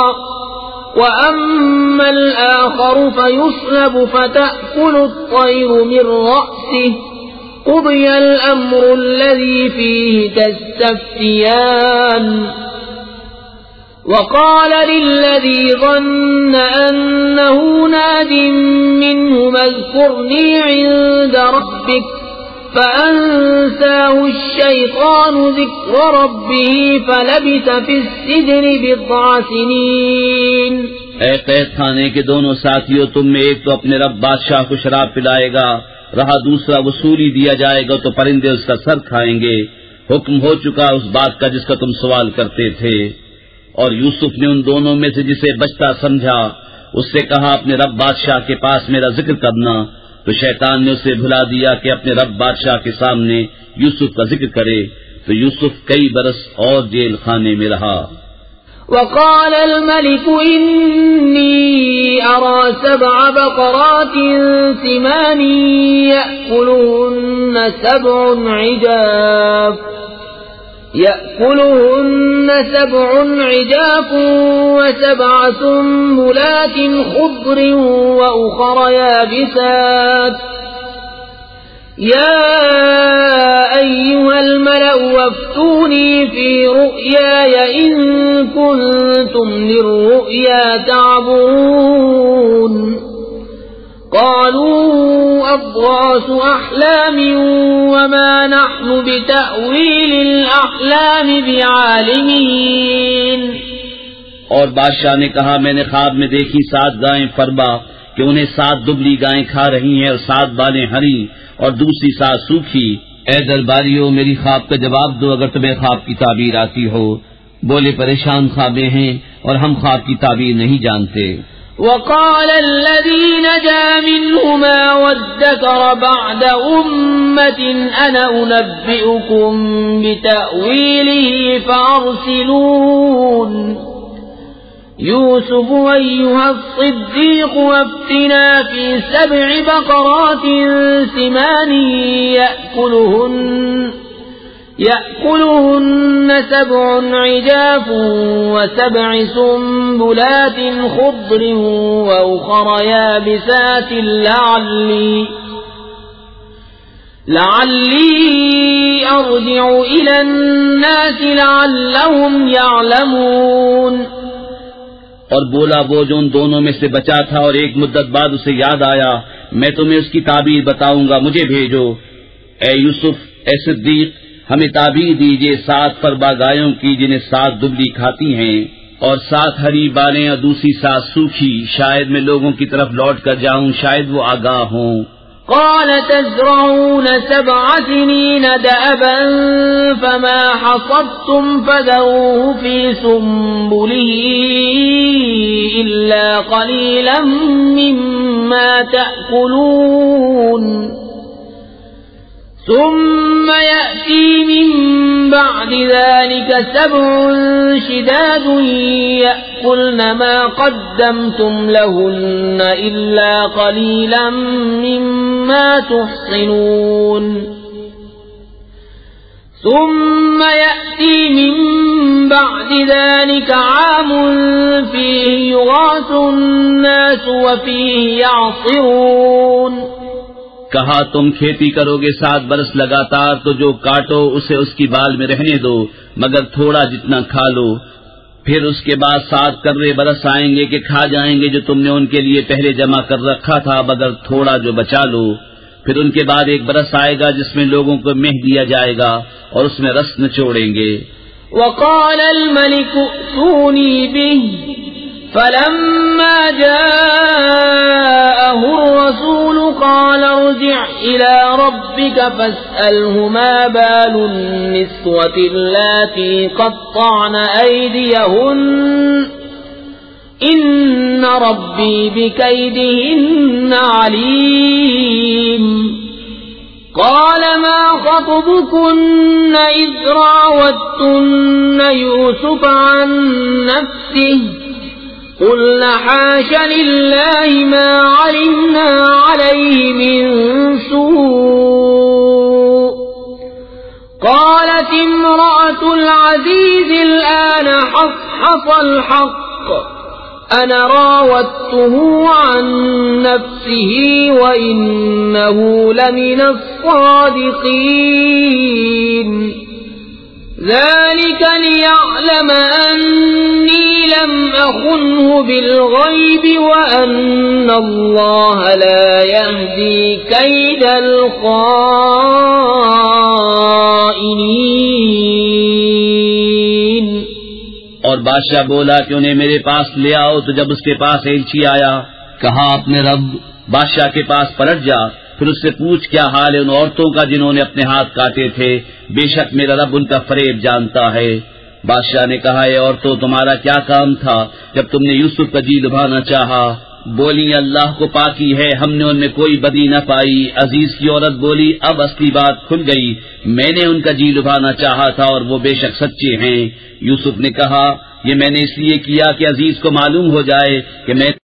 S1: واما الاخر فيصلب فتأكل الطير من رأسه قضي الامر الذي فيه تستفتيان. وقال للذي ظن أنه ناد منه اذكرني عند ربك فأنساه الشيطان ذكر ربه فلبث في السجن بضع سنين.
S2: اے قید خانے کے دونوں ساتھیوں، تم میں ایک تو اپنے رب بادشاہ کو شراب پلائے گا، رہا دوسرا وصولی دیا جائے گا تو پرندے اس کا سر کھائیں گے. حکم ہو چکا اس بات کا جس کا تم سوال کرتے تھے. اور یوسف نے ان دونوں میں سے جسے بچتا سمجھا اس سے کہا اپنے رب بادشاہ کے پاس میرا ذکر کرنا، تو شیطان نے اسے بھلا دیا کہ اپنے رب بادشاہ کے سامنے یوسف کا ذکر کرے. تو یوسف کئی برس اور جیل خانے میں رہا.
S1: وقال الملك إني أرى سبع بقرات سمان يأكلهن سبع عجاف يأكلهن سبع عجاف وسبع سنبلات خضر وأخر يابسات يا أيها الملأ وافتوني في رؤياي إن كنتم للرؤيا تعبرون قالوا أضغاث أحلام وما نحن بتأويل الأحلام بعالمين.
S2: اور بادشاہ نے کہا میں نے خواب میں دیکھی سات گائیں فربا کہ انہیں سات دبلی گائیں کھا رہی ہیں اور سات بالیں ہری اور دوسری سات سوکھی. اے درباریوں میری خواب کا جواب دو اگر تمہیں خواب کی تعبیر آتی ہو. بولے پریشان خوابیں ہیں اور ہم خواب کی تعبیر نہیں جانتے.
S1: وقال الذي نجا منهما وادكر بعد أمة أنا أنبئكم بتأويله فأرسلون يوسف أيها الصديق وافتنا في سبع بقرات سمان يأكلهن يأكلهن سبع عجاف وسبع سنبلات خضر وأخر يابسات لعلي لعلي أرجع إلى الناس لعلهم يعلمون.
S2: اور بولا وہ جو ان دونوں میں سے بچا تھا اور ایک مدت بعد اسے یاد آیا میں تمہیں اس کی تعبیر بتاؤں گا مجھے بھیجو. اے یوسف اے صدیق ہمیں تعبیر دیجیے سات فربا گایوں کی جنہیں سات دبلی کھاتی ہیں اور سات ہری بالیں اور دوسری سات سوکھی. شاید میں لوگوں کی طرف لوٹ کر جاؤں شاید وہ آگاہ ہوں.
S1: قال تزرعون سبع سنين دأبا فما حصدتم فذروه في سنبله إلا قليلا مما تأكلون ثم يأتي من بعد ذلك سبع شداد يأكلن ما قدمتم لهن إلا قليلا مما تحصنون ثم يأتي من بعد ذلك عام فيه يغاث الناس وفيه يعصرون.
S2: کہا تم کھیتی کرو گے سات برس لگاتار تو جو کاٹو اسے اس کی بال میں رہنے دو مگر تھوڑا جتنا کھا لو. پھر اس کے بعد سات کرے برس آئیں گے کہ کھا جائیں گے جو تم نے ان کے لیے پہلے جمع کر رکھا تھا مگر تھوڑا جو بچا لو. پھر ان کے بعد ایک برس آئے گا جس میں لوگوں کو مہ دیا جائے گا اور اس میں رس نچوڑیں گے.
S1: وقال الملك ائتوني به فلما جاءه الرسول قال ارجع إلى ربك فاسأله ما بال النسوة اللاتي قطعن أيديهن إن ربي بكيدهن عليم. قال ما خطبكن إذ راوتن يوسف عن نفسه قلنا حاش لله ما علمنا عليه من سوء. قالت امرأة العزيز الآن حصحص الحق أنا راودته عن نفسه وإنه لمن الصادقين. ذلك ليعلم أني لم أخنه بالغيب وأن الله لا يهدي كيد الخائنين.
S2: اور بادشاہ بولا کہ انہیں میرے پاس لے آؤ. تو جب اس کے پاس ایلچی آیا کہا اپنے رب بادشاہ کے پاس پلٹ جا پھر اس سے پوچھ کیا حال ہے ان عورتوں کا جنہوں نے اپنے ہاتھ کاٹے تھے بے شک میرا رب ان کا فریب جانتا ہے. بادشاہ نے کہا اے عورتوں تمہارا کیا کام تھا جب تم نے یوسف کا جی لبھانا چاہا بولی اللہ کو پاکی ہے، ہم نے ان میں کوئی بدی نہ پائی۔ عزیز کی عورت بولی اب اصلی بات کھل گئی، میں نے ان کا جی لبھانا چاہا تھا اور وہ بے شک سچے ہیں۔ یوسف نے کہا یہ میں نے اس لیے کیا کہ عزیز کو معلوم ہو جائے کہ میں